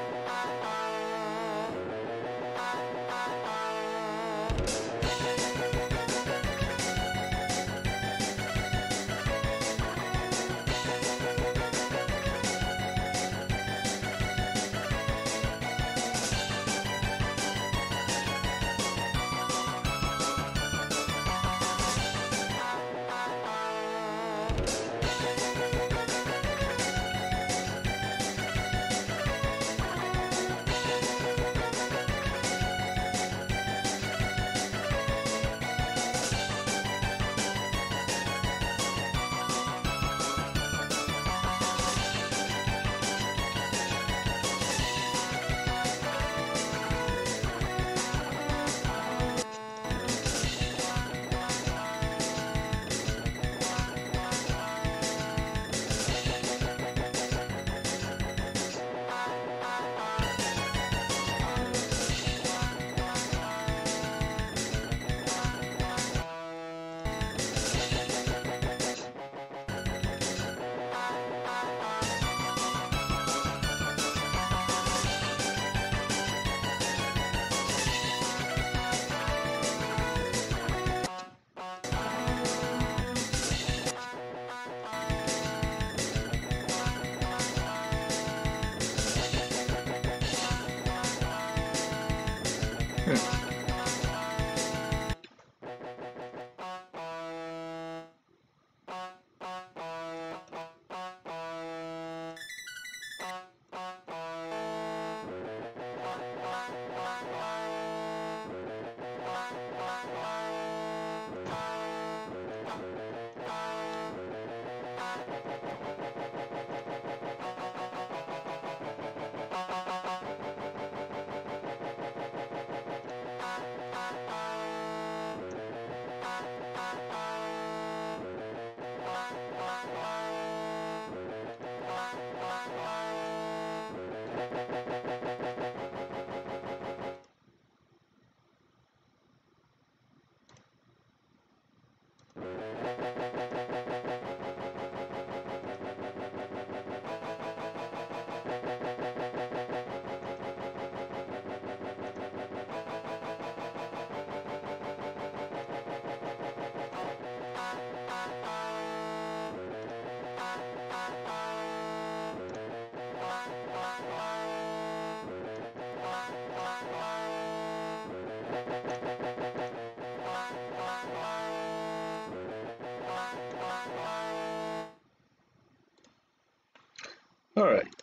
All right.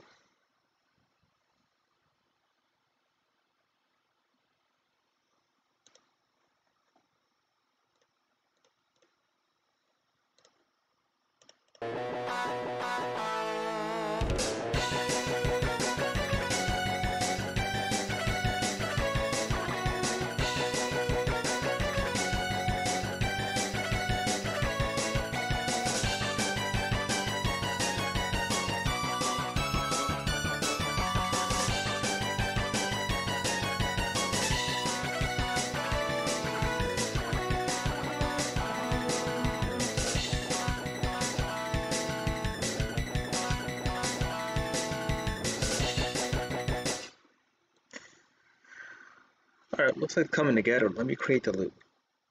Alright, looks like it's coming together. Let me create the loop.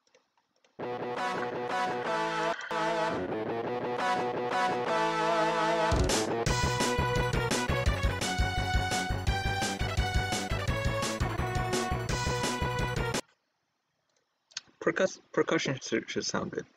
Percuss percussion should, should sound good.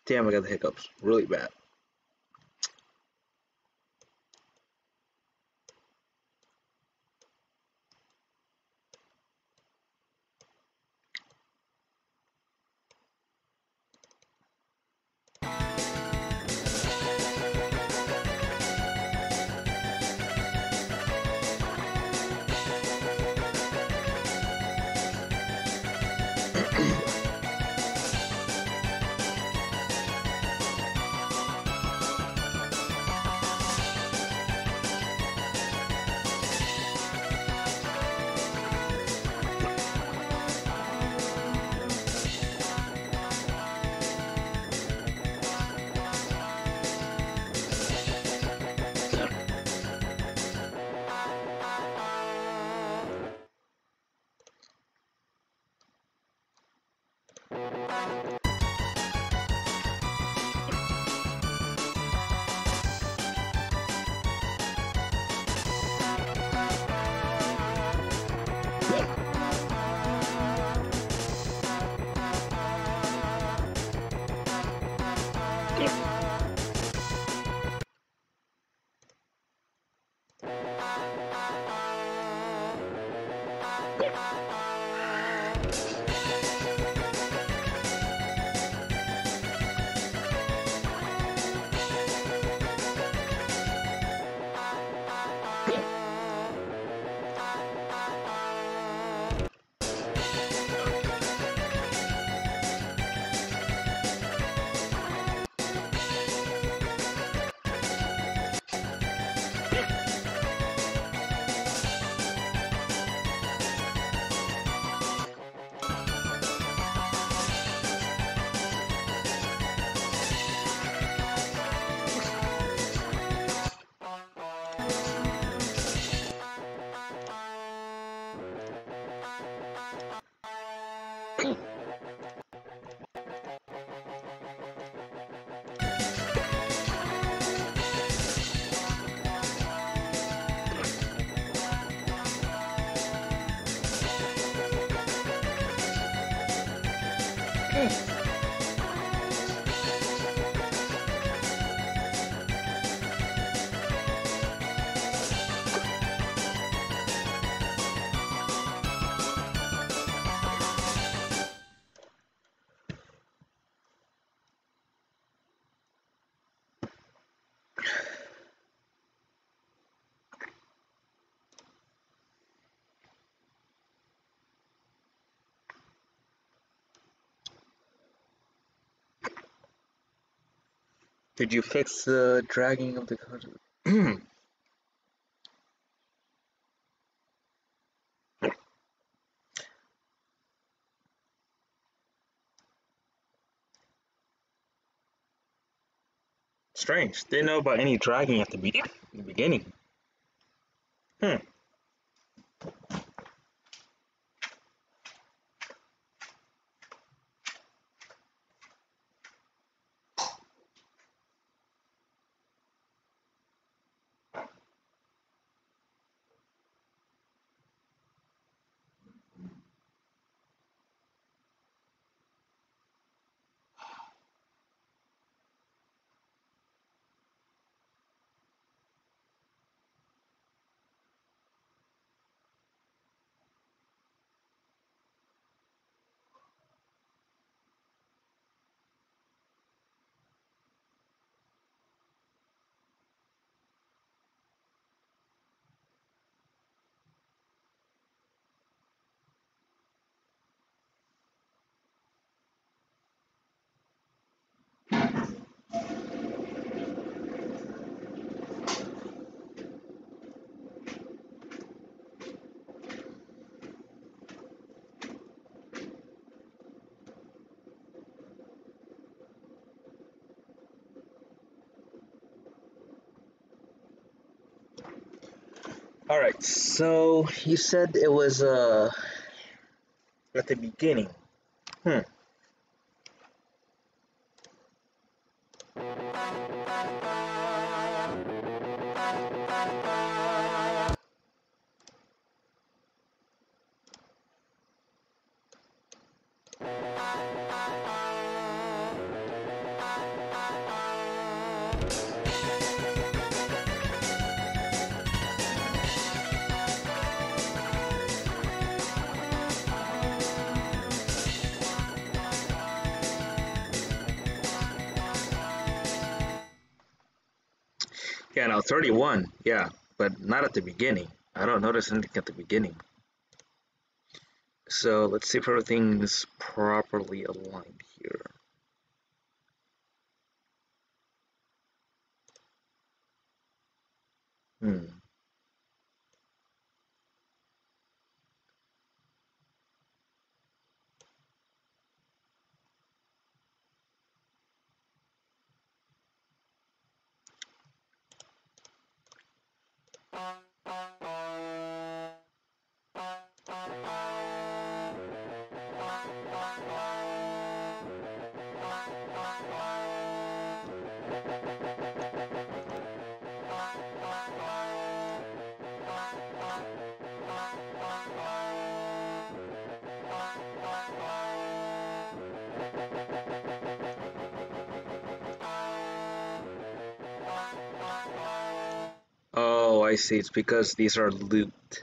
Damn, I got the hiccups really bad. Did you fix the dragging of the cartridge? Strange. Didn't know about any dragging at the, be the beginning. Hmm. All right. So you said it was uh at the beginning. Hmm. Yeah, now thirty-one, yeah, but not at the beginning. I don't notice anything at the beginning. So let's see if everything's properly aligned here. Hmm. Oh, I see. It's because these are looped.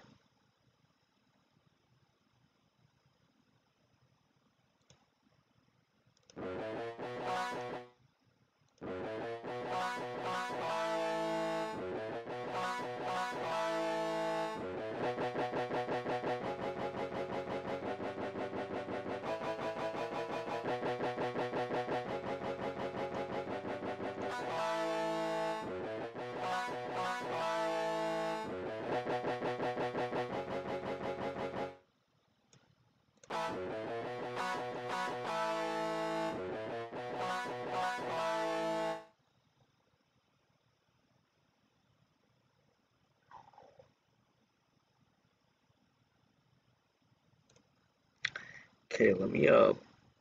Okay, let me uh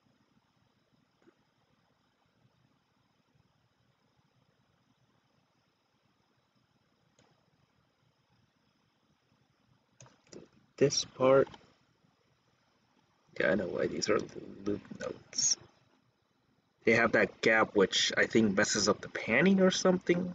this part. Yeah, I know why these are loop notes. They have that gap which I think messes up the panning or something.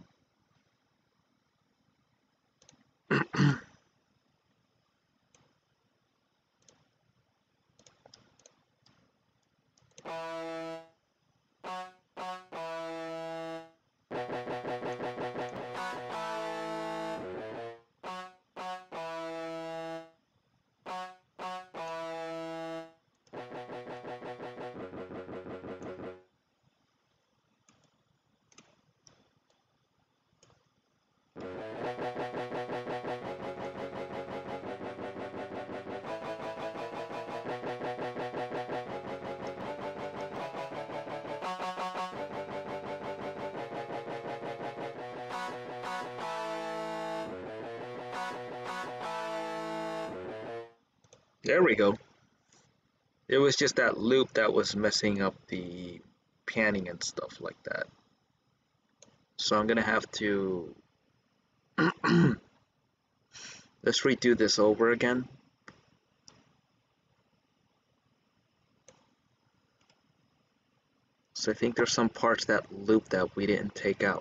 There we go. It was just that loop that was messing up the panning and stuff like that. So I'm gonna have to let's redo this over again. So I think there's some parts that loop that we didn't take out.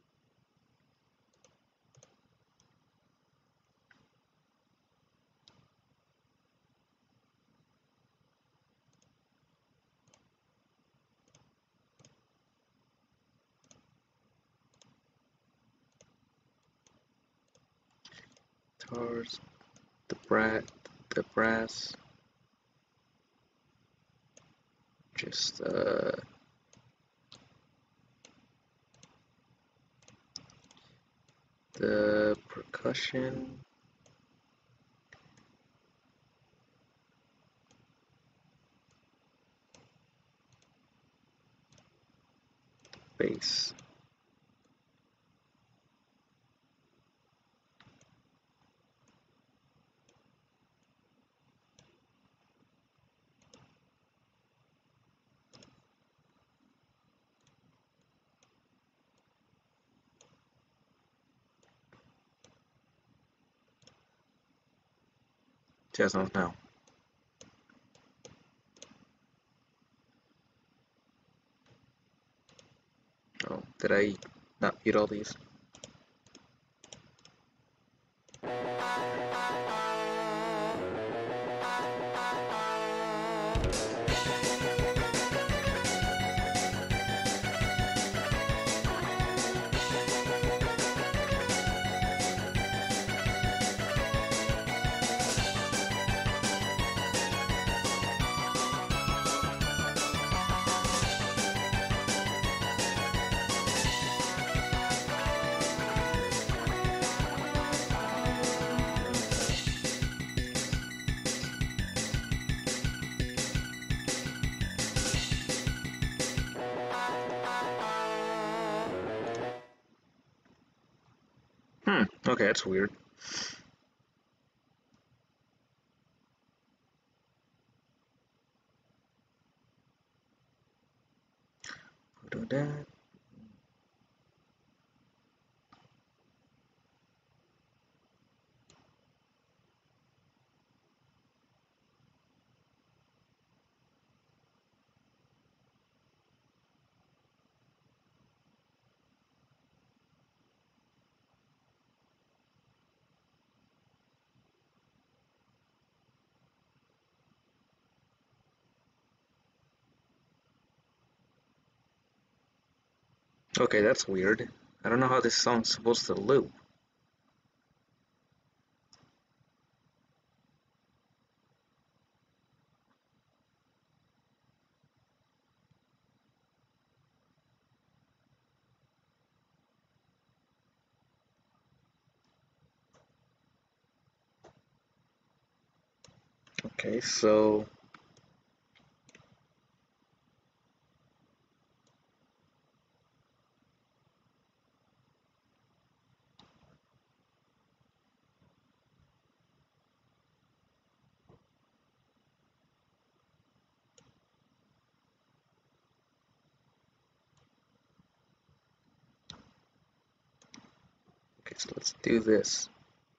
Guitars, the brat, the brass, just uh, the percussion, bass. Jazz on now. Oh, did I not mute all these? Okay, that's weird. Do that. Okay, that's weird. I don't know how this song's supposed to loop. Okay, so okay, so let's do this.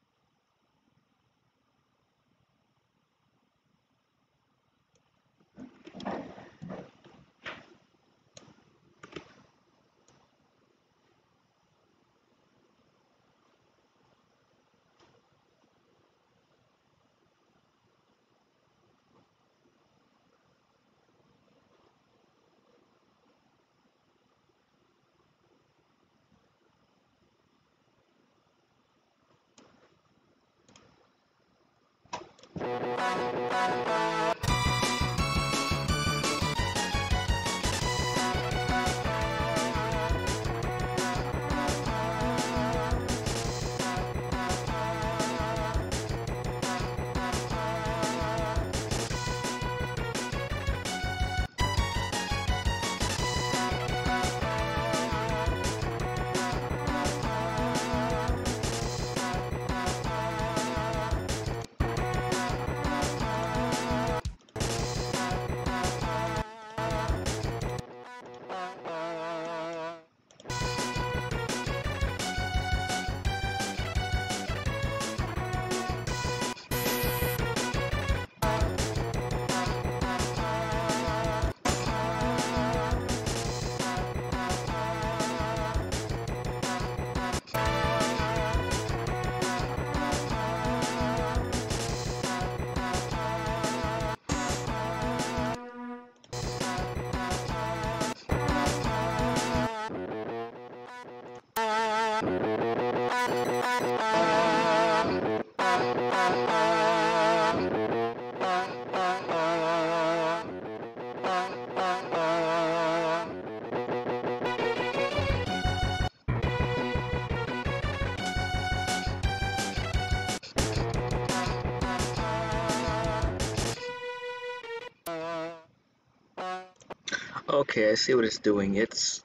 Okay, I see what it's doing. It's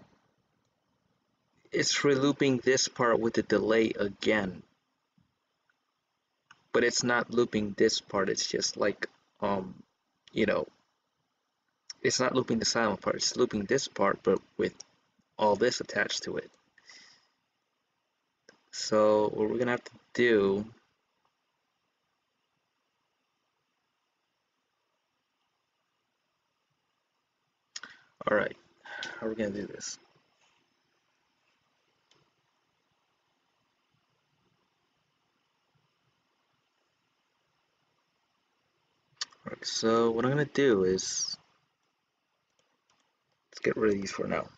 it's relooping this part with the delay again, but it's not looping this part. It's just like, um, you know, it's not looping the silent part. It's looping this part, but with all this attached to it. So what we're gonna have to do, all right, how are we gonna do this? All right, so what I'm gonna do is let's get rid of these for now.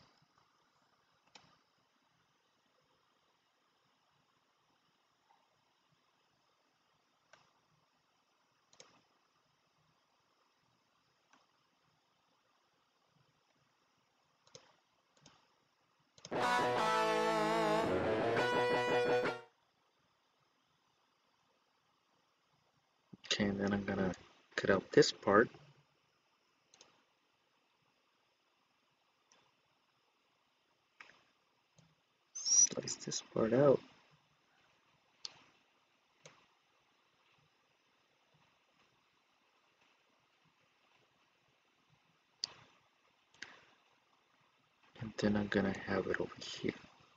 Okay, and then I'm gonna cut out this part. Slice this part out. Then I'm gonna have it over here.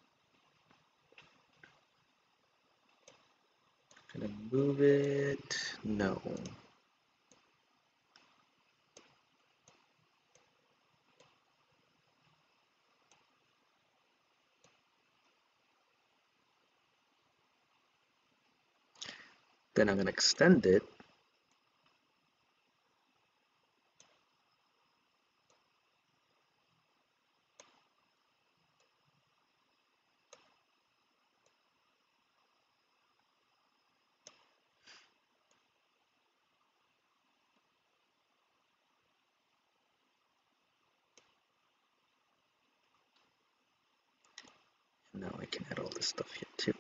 Gonna move it. No. Then I'm gonna extend it. Now I can add all this stuff here too.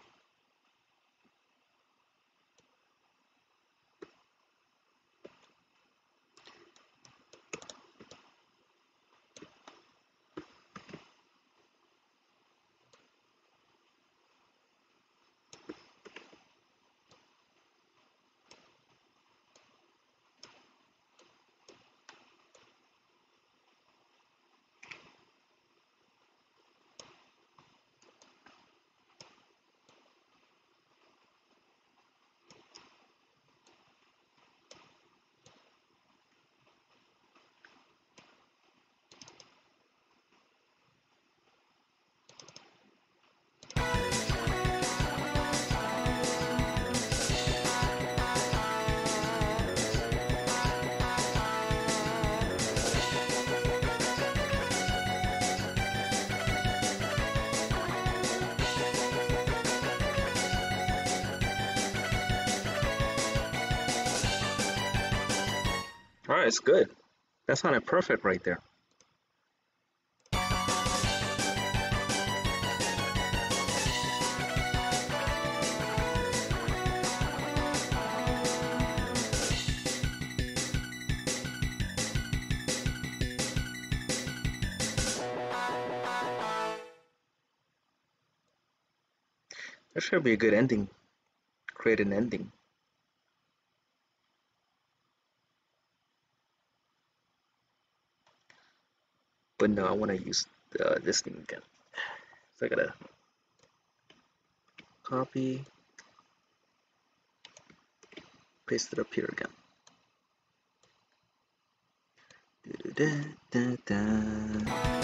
Alright, it's good. That sounded perfect right there. That should be a good ending. Create an ending. But no, I want to use uh, this thing again. So I gotta copy, paste it up here again. Da, da, da, da.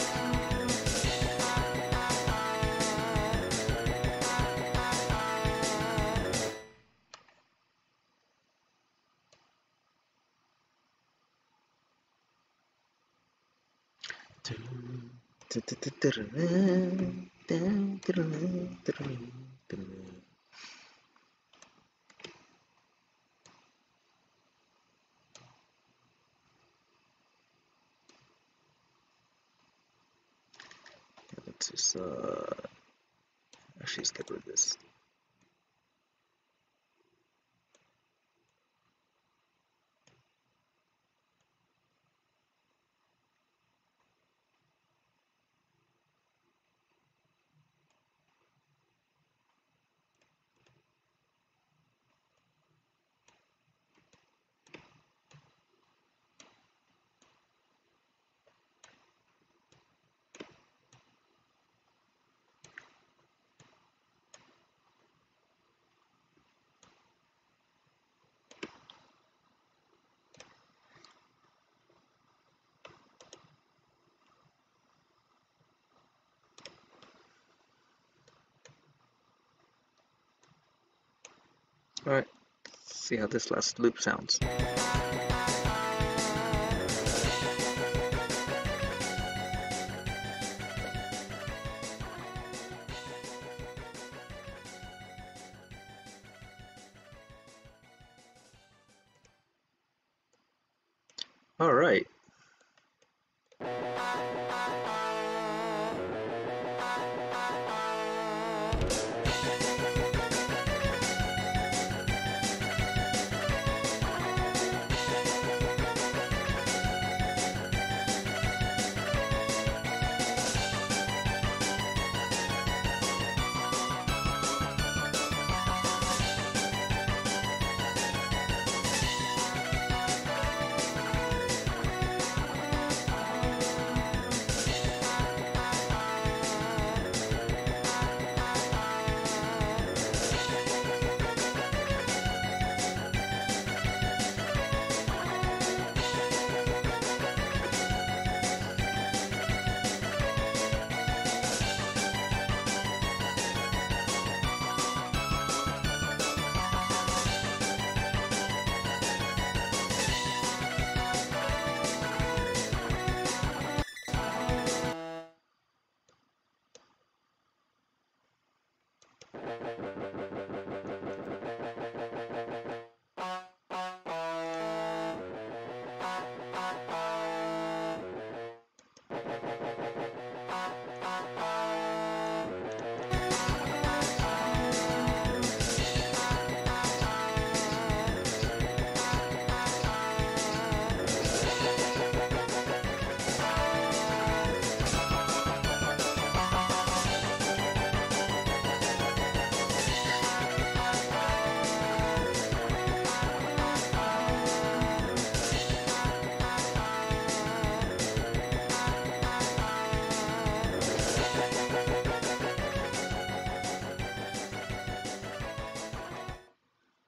Let's just uh, actually just get rid of this. Alright, see how this last loop sounds. Alright.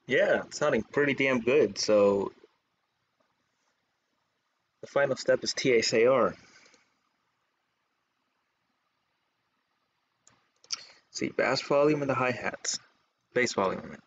Yeah, it's sounding pretty damn good. So the final step is T S A R. See, bass volume and the hi-hats. Bass volume, I mean.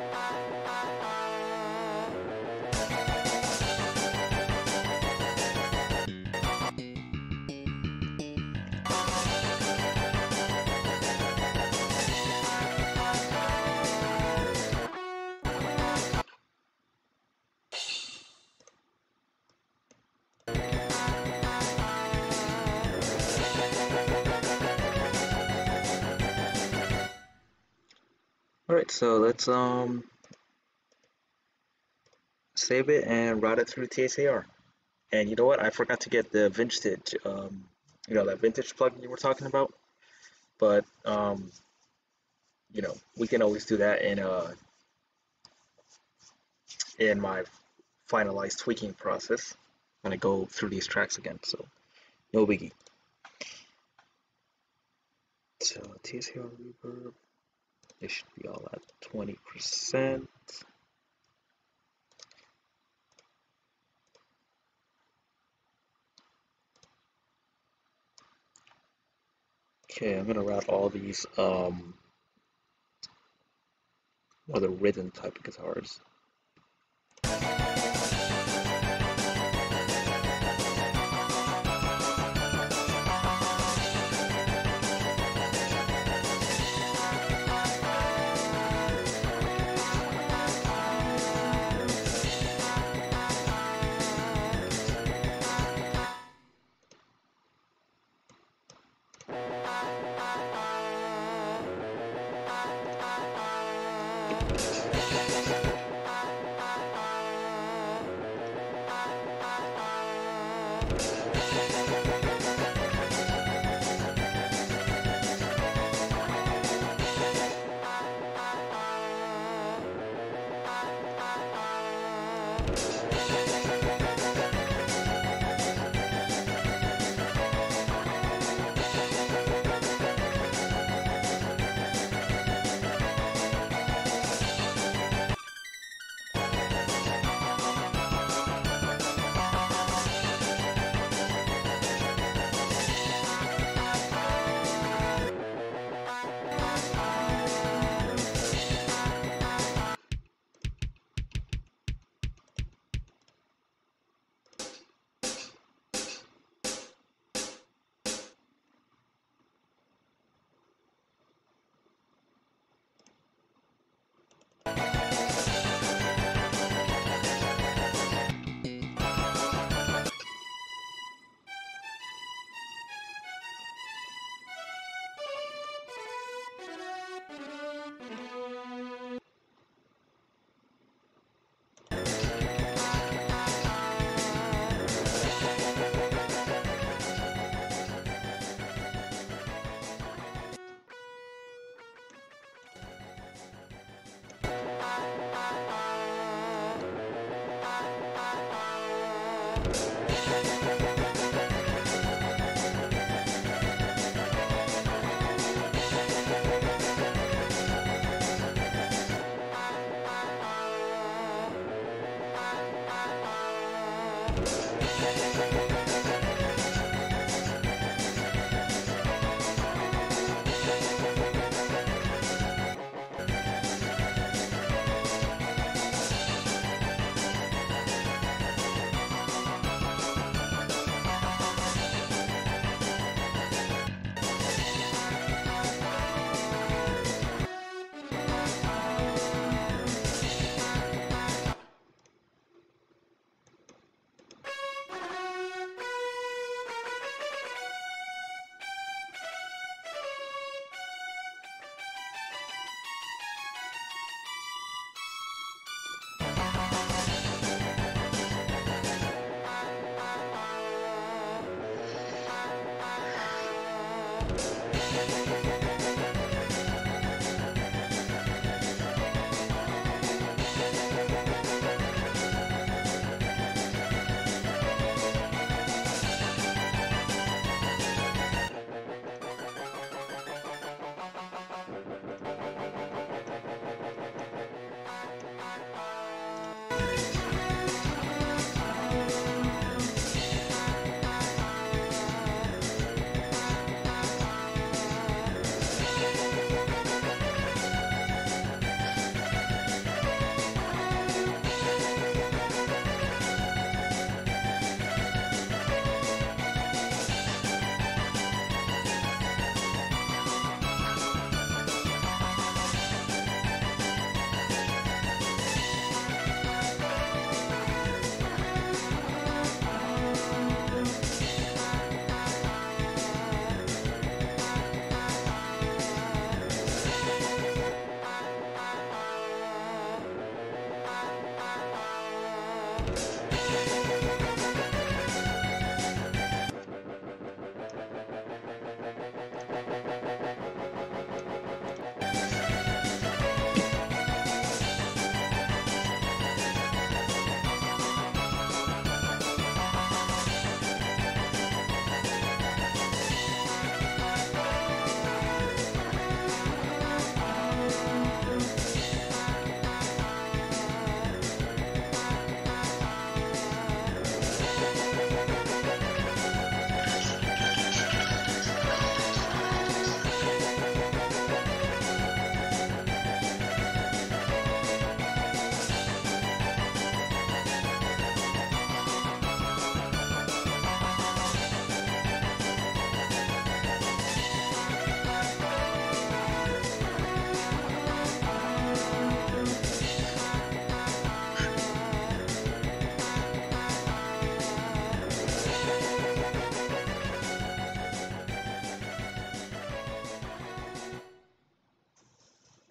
Alright, so let's um save it and route it through T S A R. And you know what? I forgot to get the vintage, um, you know, that vintage plugin you were talking about. But um, you know, we can always do that in uh in my finalized tweaking process when I go through these tracks again. So no biggie. So T S A R reverb, it should be all at twenty percent. Okay, I'm gonna route all these um other rhythm type of guitars.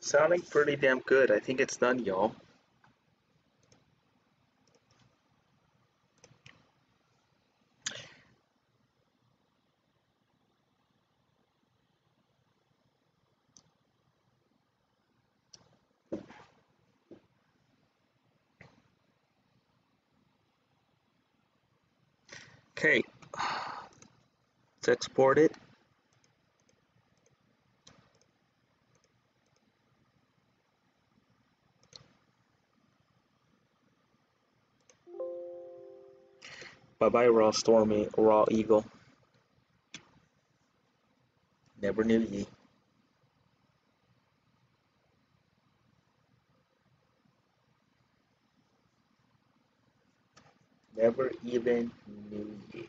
Sounding pretty damn good. I think it's done, y'all. Okay, let's export it. Bye bye, Raw Stormy, Raw Eagle. Never knew ye. Never even knew ye.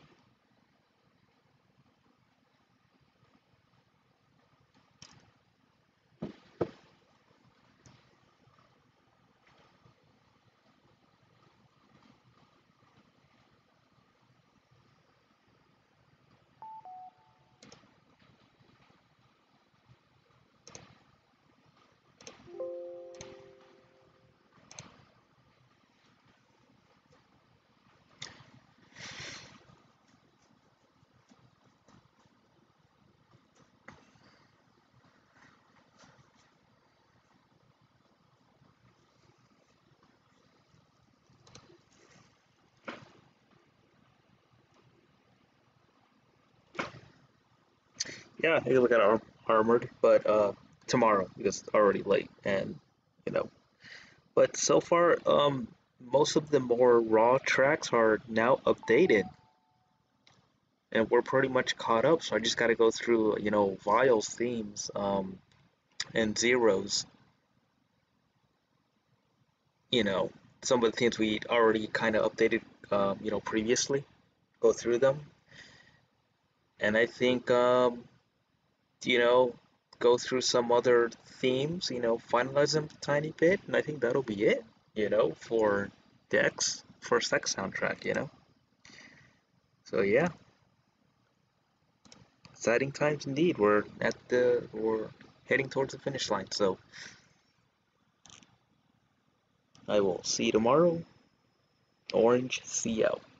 Yeah, I look at Ar Armored, but uh, tomorrow because it's already late, and you know. But so far, um, most of the more raw tracks are now updated, and we're pretty much caught up. So I just got to go through, you know, Vile's themes, um, and Zero's. You know, some of the themes we already kind of updated, um, you know, previously. Go through them, and I think, um, you know, go through some other themes, you know, finalize them a tiny bit, and I think that'll be it, you know, for Dex, for Sex soundtrack, you know. So yeah, exciting times indeed. We're at the, we're heading towards the finish line. So I will see you tomorrow. Orange, see out.